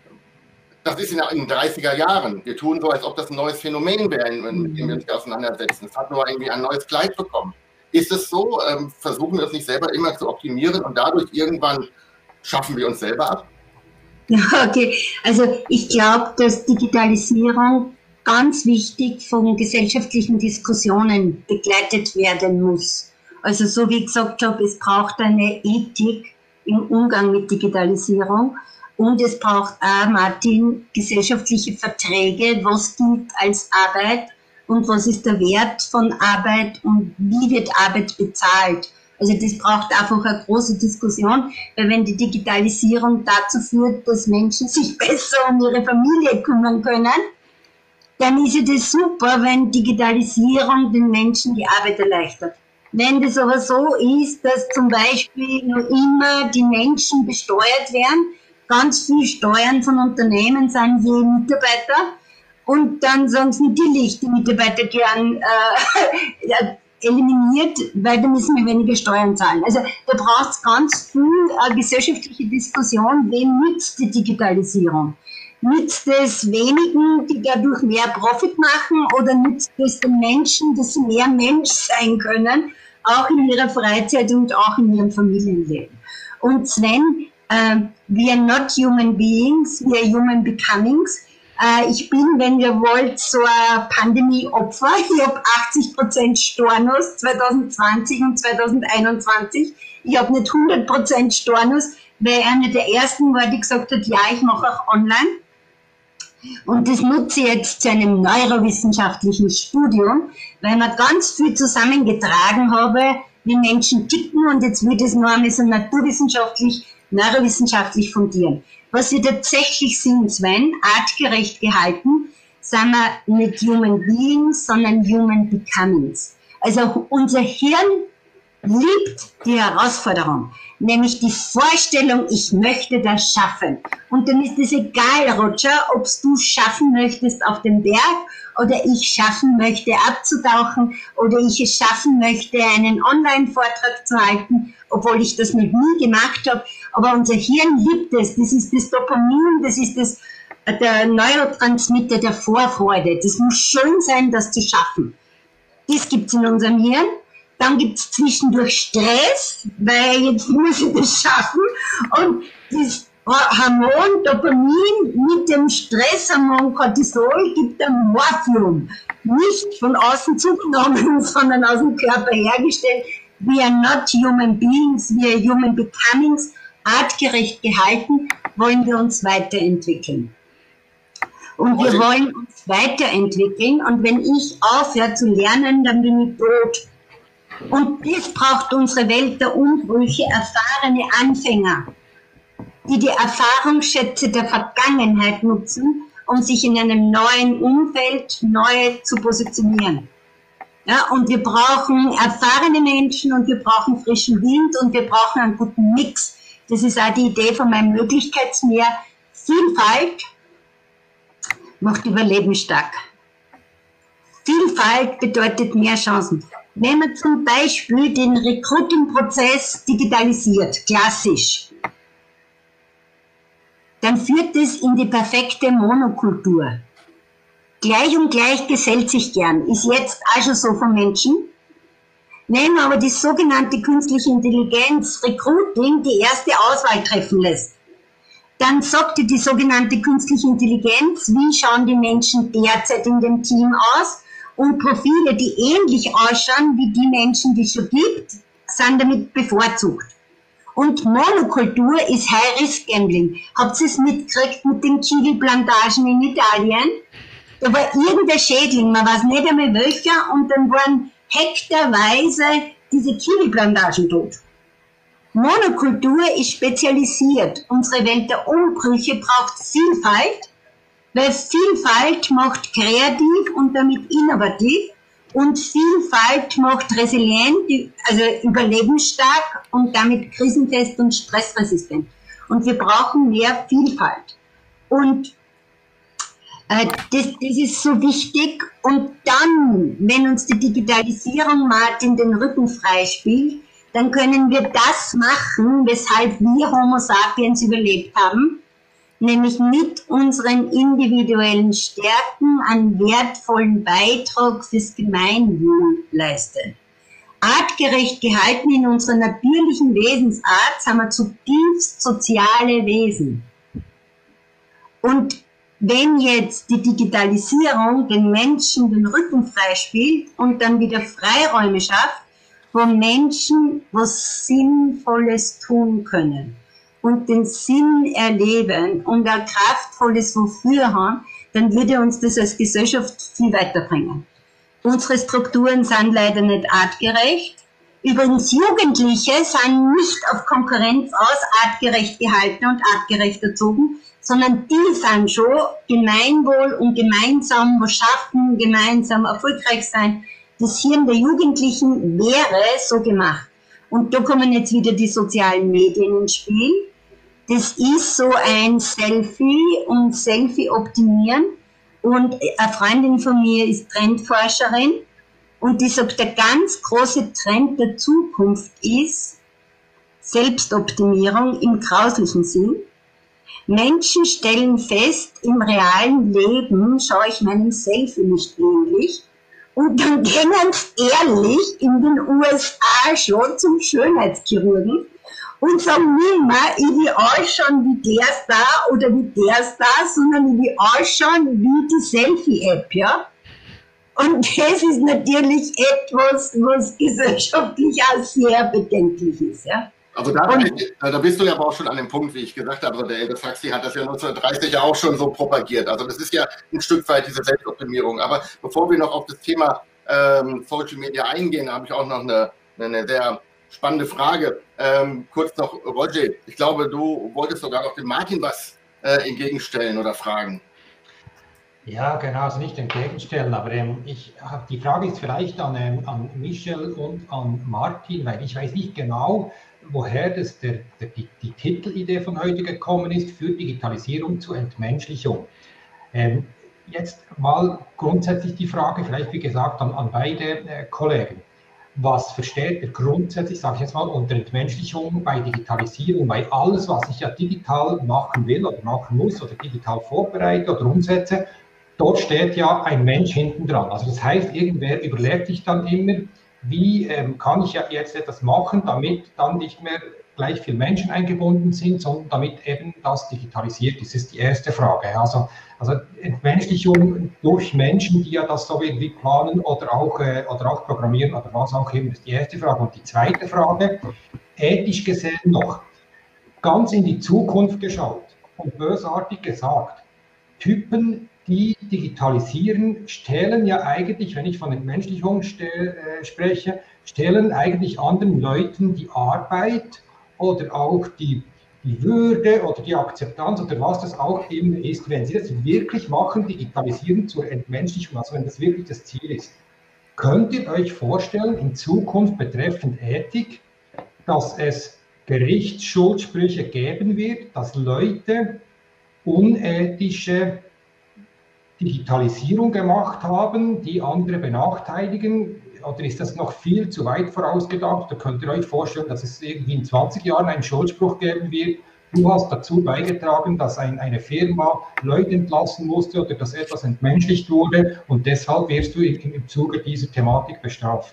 Das ist in den dreißiger Jahren. Wir tun so, als ob das ein neues Phänomen wäre, mit dem wir uns auseinandersetzen. Es hat nur irgendwie ein neues Kleid bekommen. Ist es so? Ähm, versuchen wir uns nicht selber immer zu optimieren und dadurch irgendwann schaffen wir uns selber ab? Okay, also ich glaube, dass Digitalisierung ganz wichtig von gesellschaftlichen Diskussionen begleitet werden muss. Also so wie ich gesagt habe, es braucht eine Ethik im Umgang mit Digitalisierung und es braucht auch, Martin, gesellschaftliche Verträge, was gilt als Arbeit und was ist der Wert von Arbeit und wie wird Arbeit bezahlt. Also das braucht einfach eine große Diskussion, weil wenn die Digitalisierung dazu führt, dass Menschen sich besser um ihre Familie kümmern können, dann ist ja das super, wenn Digitalisierung den Menschen die Arbeit erleichtert. Wenn das aber so ist, dass zum Beispiel noch immer die Menschen besteuert werden, ganz viel Steuern von Unternehmen sind je Mitarbeiter und dann sagen sie natürlich, die Mitarbeiter gern äh, eliminiert, weil da müssen wir weniger Steuern zahlen. Also da braucht es ganz viel äh, gesellschaftliche Diskussion, wem nützt die Digitalisierung? Nützt es wenigen, die dadurch mehr Profit machen oder nützt es den Menschen, dass sie mehr Mensch sein können, auch in ihrer Freizeit und auch in ihrem Familienleben? Und Sven, uh, we are not human beings, we are human becomings. Uh, ich bin, wenn ihr wollt, so ein Pandemie-Opfer. Ich habe achtzig Prozent Stornos zwanzig zwanzig und zwanzig einundzwanzig. Ich habe nicht hundert Prozent Stornos, weil einer der ersten war, die gesagt hat, ja, ich mache auch online. Und das nutze ich jetzt zu einem neurowissenschaftlichen Studium, weil man ganz viel zusammengetragen habe, wie Menschen ticken, und jetzt wird es noch einmal so naturwissenschaftlich, neurowissenschaftlich fundieren. Was wir tatsächlich sind, Sven, artgerecht gehalten, sind wir nicht Human Beings, sondern Human Becomings. Also unser Hirn liebt die Herausforderung, nämlich die Vorstellung, ich möchte das schaffen. Und dann ist es egal, Roger, ob du schaffen möchtest auf dem Berg oder ich schaffen möchte abzutauchen oder ich es schaffen möchte, einen Online-Vortrag zu halten, obwohl ich das noch nie gemacht habe. Aber unser Hirn liebt es. Das ist das Dopamin, das ist das, der Neurotransmitter der Vorfreude. Das muss schön sein, das zu schaffen. Das gibt's in unserem Hirn. Dann gibt's zwischendurch Stress, weil jetzt muss ich das schaffen. Und das Hormon Dopamin mit dem Stresshormon Cortisol gibt ein Morphium. Nicht von außen zugenommen, sondern aus dem Körper hergestellt. We are not human beings, we are human becomings. Artgerecht gehalten, wollen wir uns weiterentwickeln. Und wir wollen uns weiterentwickeln. Und wenn ich aufhöre zu lernen, dann bin ich tot. Und das braucht unsere Welt der Umbrüche, erfahrene Anfänger, die die Erfahrungsschätze der Vergangenheit nutzen, um sich in einem neuen Umfeld neu zu positionieren. Ja, und wir brauchen erfahrene Menschen und wir brauchen frischen Wind und wir brauchen einen guten Mix. Das ist auch die Idee von meinem Möglichkeitsmeer. Vielfalt macht Überleben stark. Vielfalt bedeutet mehr Chancen. Wenn man zum Beispiel den Recruiting-Prozess digitalisiert, klassisch, dann führt es in die perfekte Monokultur. Gleich und gleich gesellt sich gern, ist jetzt auch schon so von Menschen. Wenn man aber die sogenannte künstliche Intelligenz Recruiting die erste Auswahl treffen lässt, dann sagt die sogenannte künstliche Intelligenz, wie schauen die Menschen derzeit in dem Team aus, und Profile, die ähnlich ausschauen wie die Menschen, die es schon gibt, sind damit bevorzugt. Und Monokultur ist High-Risk-Gambling. Habt ihr es mitgekriegt mit den Kiwi-Plantagen in Italien? Da war irgendein Schädling, man weiß nicht einmal welcher, und dann waren hektarweise diese Kiwi-Plantagen tot. Monokultur ist spezialisiert. Unsere Welt der Umbrüche braucht Vielfalt, weil Vielfalt macht kreativ und damit innovativ und Vielfalt macht resilient, also überlebensstark und damit krisenfest und stressresistent. Und wir brauchen mehr Vielfalt. Und äh, das, das ist so wichtig. Und dann, wenn uns die Digitalisierung, Martin, den Rücken freispielt, dann können wir das machen, weshalb wir Homo sapiens überlebt haben, nämlich mit unseren individuellen Stärken einen wertvollen Beitrag fürs Gemeinwohl leisten. Artgerecht gehalten in unserer natürlichen Wesensart sind wir zutiefst soziale Wesen. Und wenn jetzt die Digitalisierung den Menschen den Rücken freispielt und dann wieder Freiräume schafft, wo Menschen was Sinnvolles tun können und den Sinn erleben und ein kraftvolles Wofür haben, dann würde uns das als Gesellschaft viel weiterbringen. Unsere Strukturen sind leider nicht artgerecht. Übrigens, Jugendliche sind nicht auf Konkurrenz aus artgerecht gehalten und artgerecht erzogen, sondern die sind schon Gemeinwohl und gemeinsam was schaffen, gemeinsam erfolgreich sein. Das Hirn der Jugendlichen wäre so gemacht. Und da kommen jetzt wieder die sozialen Medien ins Spiel. Das ist so ein Selfie und Selfie optimieren. Und eine Freundin von mir ist Trendforscherin und die sagt, der ganz große Trend der Zukunft ist Selbstoptimierung im grauslichen Sinn. Menschen stellen fest, im realen Leben schaue ich meinem Selfie nicht ähnlich. Und dann gehen sie ehrlich in den U S A schon zum Schönheitschirurgen und sagen nicht mehr, ich will ausschauen wie der Star oder wie der Star, sondern ich will ausschauen wie die Selfie-App, ja. Und das ist natürlich etwas, was gesellschaftlich auch sehr bedenklich ist, ja. Also da, da bist du ja aber auch schon an dem Punkt, wie ich gesagt habe, also der Elbe Faxi hat das ja neunzehnhundertdreißig ja auch schon so propagiert. Also das ist ja ein Stück weit diese Selbstoptimierung. Aber bevor wir noch auf das Thema ähm, Social Media eingehen, habe ich auch noch eine, eine sehr spannende Frage. Ähm, kurz noch, Roger, ich glaube, du wolltest sogar noch dem Martin was äh, entgegenstellen oder fragen. Ja, genau, also nicht entgegenstellen, aber ähm, ich hab, die Frage ist vielleicht an, ähm, an Michel und an Martin, weil ich weiß nicht genau, woher das der, der, die, die Titelidee von heute gekommen ist, für Digitalisierung zur Entmenschlichung. Ähm, jetzt mal grundsätzlich die Frage, vielleicht wie gesagt an, an beide äh, Kollegen. Was versteht ihr grundsätzlich, sage ich jetzt mal, unter Entmenschlichung bei Digitalisierung, bei alles, was ich ja digital machen will oder machen muss oder digital vorbereite oder umsetze, dort steht ja ein Mensch hinten dran. Also das heißt, irgendwer überlegt sich dann immer, wie ähm, kann ich ja jetzt etwas machen, damit dann nicht mehr gleich viele Menschen eingebunden sind, sondern damit eben das digitalisiert ist. Das ist die erste Frage. Also, also Entmenschlichung durch Menschen, die ja das so irgendwie planen oder auch, äh, oder auch programmieren oder was auch immer, ist die erste Frage. Und die zweite Frage, ethisch gesehen noch, ganz in die Zukunft geschaut und bösartig gesagt, Typen, die digitalisieren, stellen ja eigentlich, wenn ich von Entmenschlichung ste- äh, spreche, stellen eigentlich anderen Leuten die Arbeit oder auch die, die Würde oder die Akzeptanz oder was das auch immer ist, wenn sie das wirklich machen, digitalisieren zur Entmenschlichung, also wenn das wirklich das Ziel ist. Könnt ihr euch vorstellen, in Zukunft betreffend Ethik, dass es Gerichtsschuldssprüche geben wird, dass Leute unethische Digitalisierung gemacht haben, die andere benachteiligen? Oder ist das noch viel zu weit vorausgedacht? Da könnt ihr euch vorstellen, dass es irgendwie in zwanzig Jahren einen Schuldspruch geben wird. Du hast dazu beigetragen, dass ein, eine Firma Leute entlassen musste oder dass etwas entmenschlicht wurde und deshalb wirst du im, im Zuge dieser Thematik bestraft.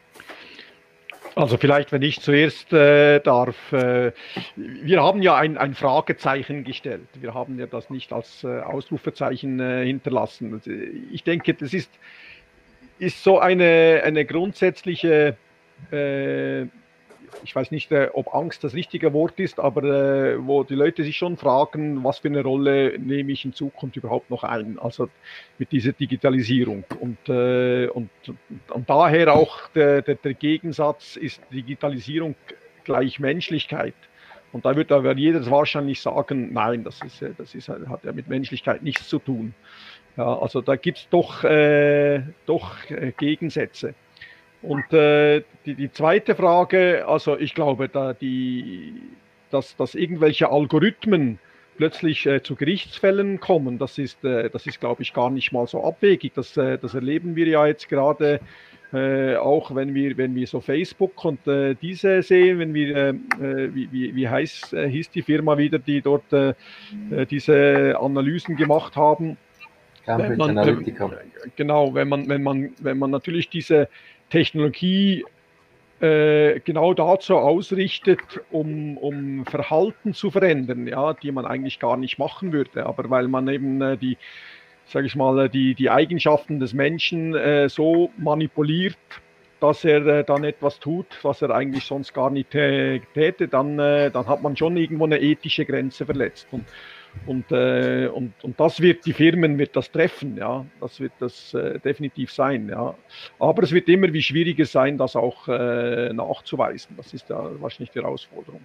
Also vielleicht, wenn ich zuerst äh, darf, äh, wir haben ja ein, ein Fragezeichen gestellt. Wir haben ja das nicht als äh, Ausrufezeichen äh, hinterlassen. Also ich denke, das ist, ist so eine, eine grundsätzliche, äh, ich weiß nicht, äh, ob Angst das richtige Wort ist, aber äh, wo die Leute sich schon fragen, was für eine Rolle nehme ich in Zukunft überhaupt noch ein, also mit dieser Digitalisierung. Und, äh, und, und daher auch der, der, der Gegensatz ist Digitalisierung gleich Menschlichkeit. Und da wird aber jeder wahrscheinlich sagen, nein, das, ist, das ist, hat ja mit Menschlichkeit nichts zu tun. Ja, also da gibt es doch, äh, doch äh, Gegensätze. Und äh, die, die zweite Frage, also ich glaube, da die, dass, dass irgendwelche Algorithmen plötzlich äh, zu Gerichtsfällen kommen, das ist, äh, das ist, glaube ich, gar nicht mal so abwegig. Das, äh, das erleben wir ja jetzt gerade äh, auch, wenn wir, wenn wir so Facebook und äh, diese sehen, wenn wir, äh, wie, wie, wie heißt, äh, hieß die Firma wieder, die dort äh, diese Analysen gemacht haben. Cambridge man, Analytica. Äh, genau, wenn man, wenn man, wenn man natürlich diese Technologie äh, genau dazu ausrichtet, um, um Verhalten zu verändern, ja, die man eigentlich gar nicht machen würde, aber weil man eben äh, die, sage ich mal, die, die Eigenschaften des Menschen äh, so manipuliert, dass er äh, dann etwas tut, was er eigentlich sonst gar nicht äh, täte, dann, äh, dann hat man schon irgendwo eine ethische Grenze verletzt. Und Und, äh, und, und das wird die Firmen wird das treffen, ja, das wird das äh, definitiv sein, ja. Aber es wird immer wie schwieriger sein, das auch äh, nachzuweisen. Das ist ja wahrscheinlich die Herausforderung.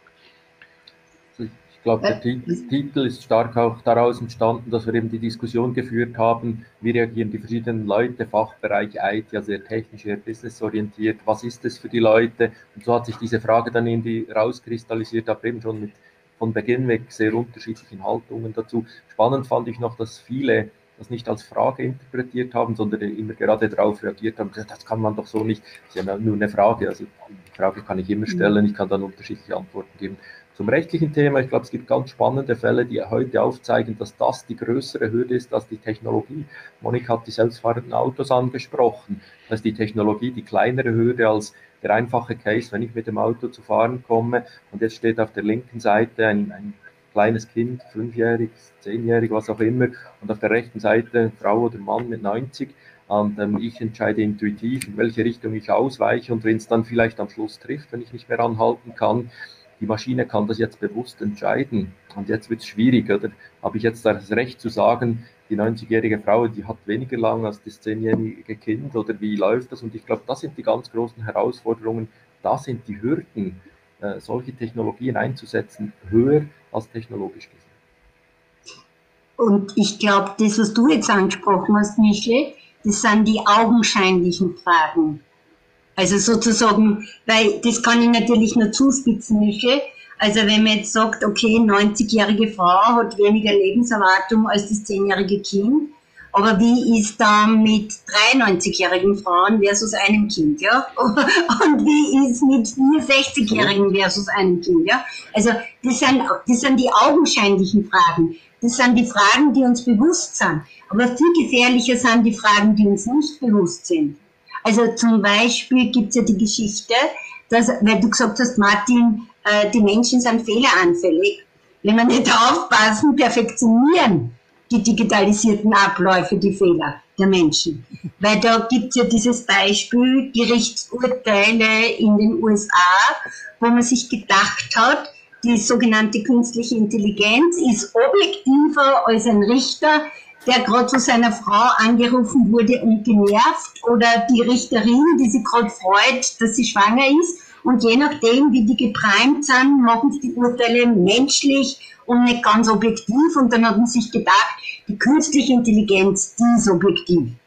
Ich glaube, der Titel ist stark auch daraus entstanden, dass wir eben die Diskussion geführt haben, wie reagieren die verschiedenen Leute, Fachbereich I T, also sehr technisch, sehr businessorientiert, was ist es für die Leute? Und so hat sich diese Frage dann irgendwie rauskristallisiert, aber eben schon mit von Beginn weg sehr unterschiedlichen Haltungen dazu. Spannend fand ich noch, dass viele das nicht als Frage interpretiert haben, sondern immer gerade darauf reagiert haben, das kann man doch so nicht, das ist ja nur eine Frage, also die Frage kann ich immer stellen, ich kann dann unterschiedliche Antworten geben. Zum rechtlichen Thema, ich glaube, es gibt ganz spannende Fälle, die heute aufzeigen, dass das die größere Hürde ist als die Technologie. Monika hat die selbstfahrenden Autos angesprochen, dass die Technologie die kleinere Hürde als der einfache Case, wenn ich mit dem Auto zu fahren komme und jetzt steht auf der linken Seite ein, ein kleines Kind, fünfjährig, zehnjährig, was auch immer, und auf der rechten Seite Frau oder Mann mit neunzig und ähm, ich entscheide intuitiv, in welche Richtung ich ausweiche und wenn es dann vielleicht am Schluss trifft, wenn ich nicht mehr anhalten kann, die Maschine kann das jetzt bewusst entscheiden und jetzt wird es schwierig, oder? Habe ich jetzt das Recht zu sagen, die neunzigjährige Frau, die hat weniger lang als das zehnjährige Kind oder wie läuft das? Und ich glaube, das sind die ganz großen Herausforderungen, da sind die Hürden, äh, solche Technologien einzusetzen, höher als technologisch gesehen. Und ich glaube, das, was du jetzt angesprochen hast, Michel, das sind die augenscheinlichen Fragen. Also sozusagen, weil das kann ich natürlich nur zuspitzen, Michel. Also wenn man jetzt sagt, okay, neunzigjährige Frau hat weniger Lebenserwartung als das zehnjährige Kind, aber wie ist da mit dreiundneunzigjährigen Frauen versus einem Kind, ja? Und wie ist mit vierundsechzigjährigen versus einem Kind, ja? Also das sind, das sind die augenscheinlichen Fragen. Das sind die Fragen, die uns bewusst sind. Aber viel gefährlicher sind die Fragen, die uns nicht bewusst sind. Also zum Beispiel gibt es ja die Geschichte, dass, weil du gesagt hast, Martin, äh, die Menschen sind fehleranfällig. Wenn wir nicht aufpassen, perfektionieren die digitalisierten Abläufe die Fehler der Menschen. Weil da gibt es ja dieses Beispiel, Gerichtsurteile in den U S A, wo man sich gedacht hat, die sogenannte künstliche Intelligenz ist objektiver als ein Richter, der gerade zu seiner Frau angerufen wurde und genervt, oder die Richterin, die sich gerade freut, dass sie schwanger ist. Und je nachdem, wie die geprimed sind, machen sie die Urteile menschlich und nicht ganz objektiv. Und dann hat man sich gedacht, die künstliche Intelligenz, die ist objektiv.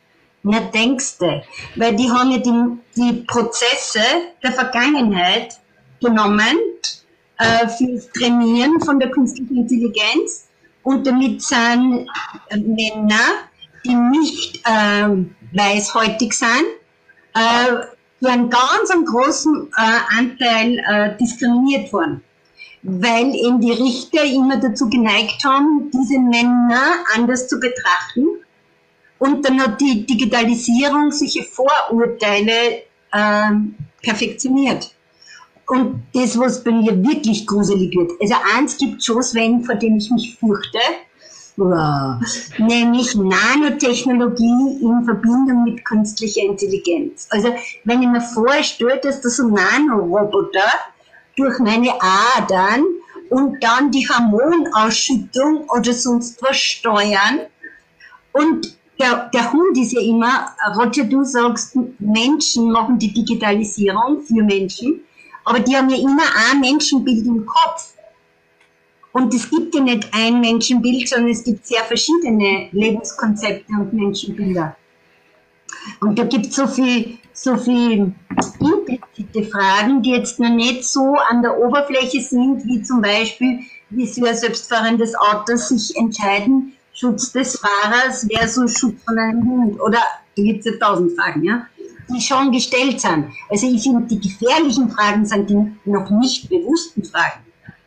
Na, denkste, weil die haben ja die, die Prozesse der Vergangenheit genommen äh, fürs Trainieren von der künstlichen Intelligenz und damit sind Männer, die nicht äh, weißhäutig sind, äh, für einen ganz einen großen äh, Anteil äh, diskriminiert worden. Weil eben die Richter immer dazu geneigt haben, diese Männer anders zu betrachten. Und dann hat die Digitalisierung solche Vorurteile äh, perfektioniert. Und das, was bei mir wirklich gruselig wird, also eins gibt schon, Sven, vor dem ich mich fürchte, wow, nämlich Nanotechnologie in Verbindung mit künstlicher Intelligenz. Also wenn ich mir vorstelle, dass da so Nanoroboter durch meine Adern und dann die Hormonausschüttung oder sonst was steuern. Und der, der Hund ist ja immer, Roger, du sagst, Menschen machen die Digitalisierung für Menschen, aber die haben ja immer ein Menschenbild im Kopf. Und es gibt ja nicht ein Menschenbild, sondern es gibt sehr verschiedene Lebenskonzepte und Menschenbilder. Und da gibt es so viel, so viel implizite Fragen, die jetzt noch nicht so an der Oberfläche sind, wie zum Beispiel, wie soll ein selbstfahrendes Auto sich entscheiden, Schutz des Fahrers versus Schutz von einem Hund. Oder da gibt es ja tausend Fragen, ja, die schon gestellt sind. Also ich finde, die gefährlichen Fragen sind die noch nicht bewussten Fragen.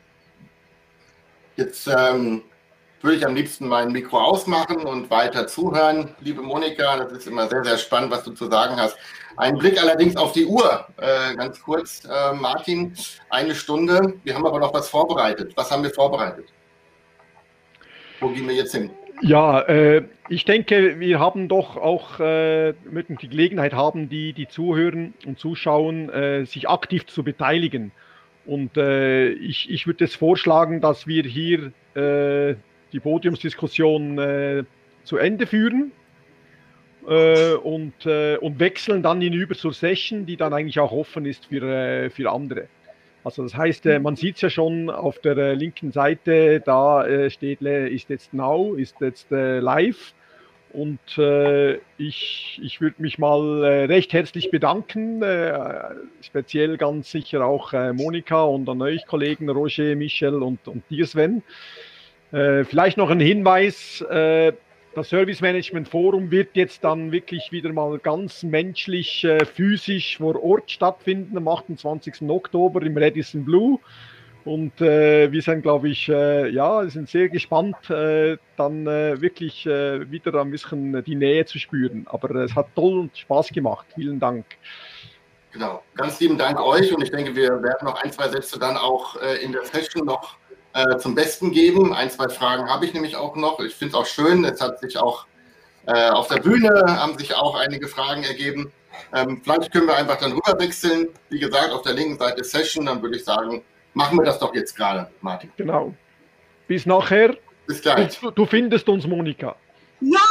Jetzt ähm, würde ich am liebsten mein Mikro ausmachen und weiter zuhören. Liebe Monika, das ist immer sehr, sehr spannend, was du zu sagen hast. Ein Blick allerdings auf die Uhr, äh, ganz kurz, äh, Martin, eine Stunde. Wir haben aber noch was vorbereitet. Was haben wir vorbereitet? Wo gehen wir jetzt hin? Ja, äh, ich denke, wir haben doch auch äh, möchten die Gelegenheit haben, die, die zuhören und zuschauen, äh, sich aktiv zu beteiligen. Und äh, ich, ich würde es vorschlagen, dass wir hier äh, die Podiumsdiskussion äh, zu Ende führen äh, und, äh, und wechseln dann hinüber zur Session, die dann eigentlich auch offen ist für, äh, für andere. Also das heißt, äh, man sieht es ja schon auf der äh, linken Seite, da äh, steht, ist jetzt now, ist jetzt äh, live. Und äh, ich, ich würde mich mal äh, recht herzlich bedanken, äh, speziell ganz sicher auch äh, Monika und an euch Kollegen Roger, Michel und, und dir Sven. Äh, vielleicht noch ein Hinweis, äh, das Service Management Forum wird jetzt dann wirklich wieder mal ganz menschlich, äh, physisch vor Ort stattfinden am achtundzwanzigsten Oktober im Radisson Blu. Und äh, wir sind, glaube ich, äh, ja, sind sehr gespannt, äh, dann äh, wirklich äh, wieder ein bisschen die Nähe zu spüren. Aber äh, es hat toll und Spaß gemacht. Vielen Dank. Genau, ganz lieben Dank euch. Und ich denke, wir werden noch ein, zwei Sätze dann auch äh, in der Session noch äh, zum Besten geben. Ein, zwei Fragen habe ich nämlich auch noch. Ich finde es auch schön, es hat sich auch äh, auf der Bühne haben sich auch einige Fragen ergeben. Ähm, vielleicht können wir einfach dann rüber wechseln. Wie gesagt, auf der linken Seite Session, dann würde ich sagen, machen wir das doch jetzt gerade, Martin. Genau. Bis nachher. Bis gleich. Du, du findest uns, Monika. Ja,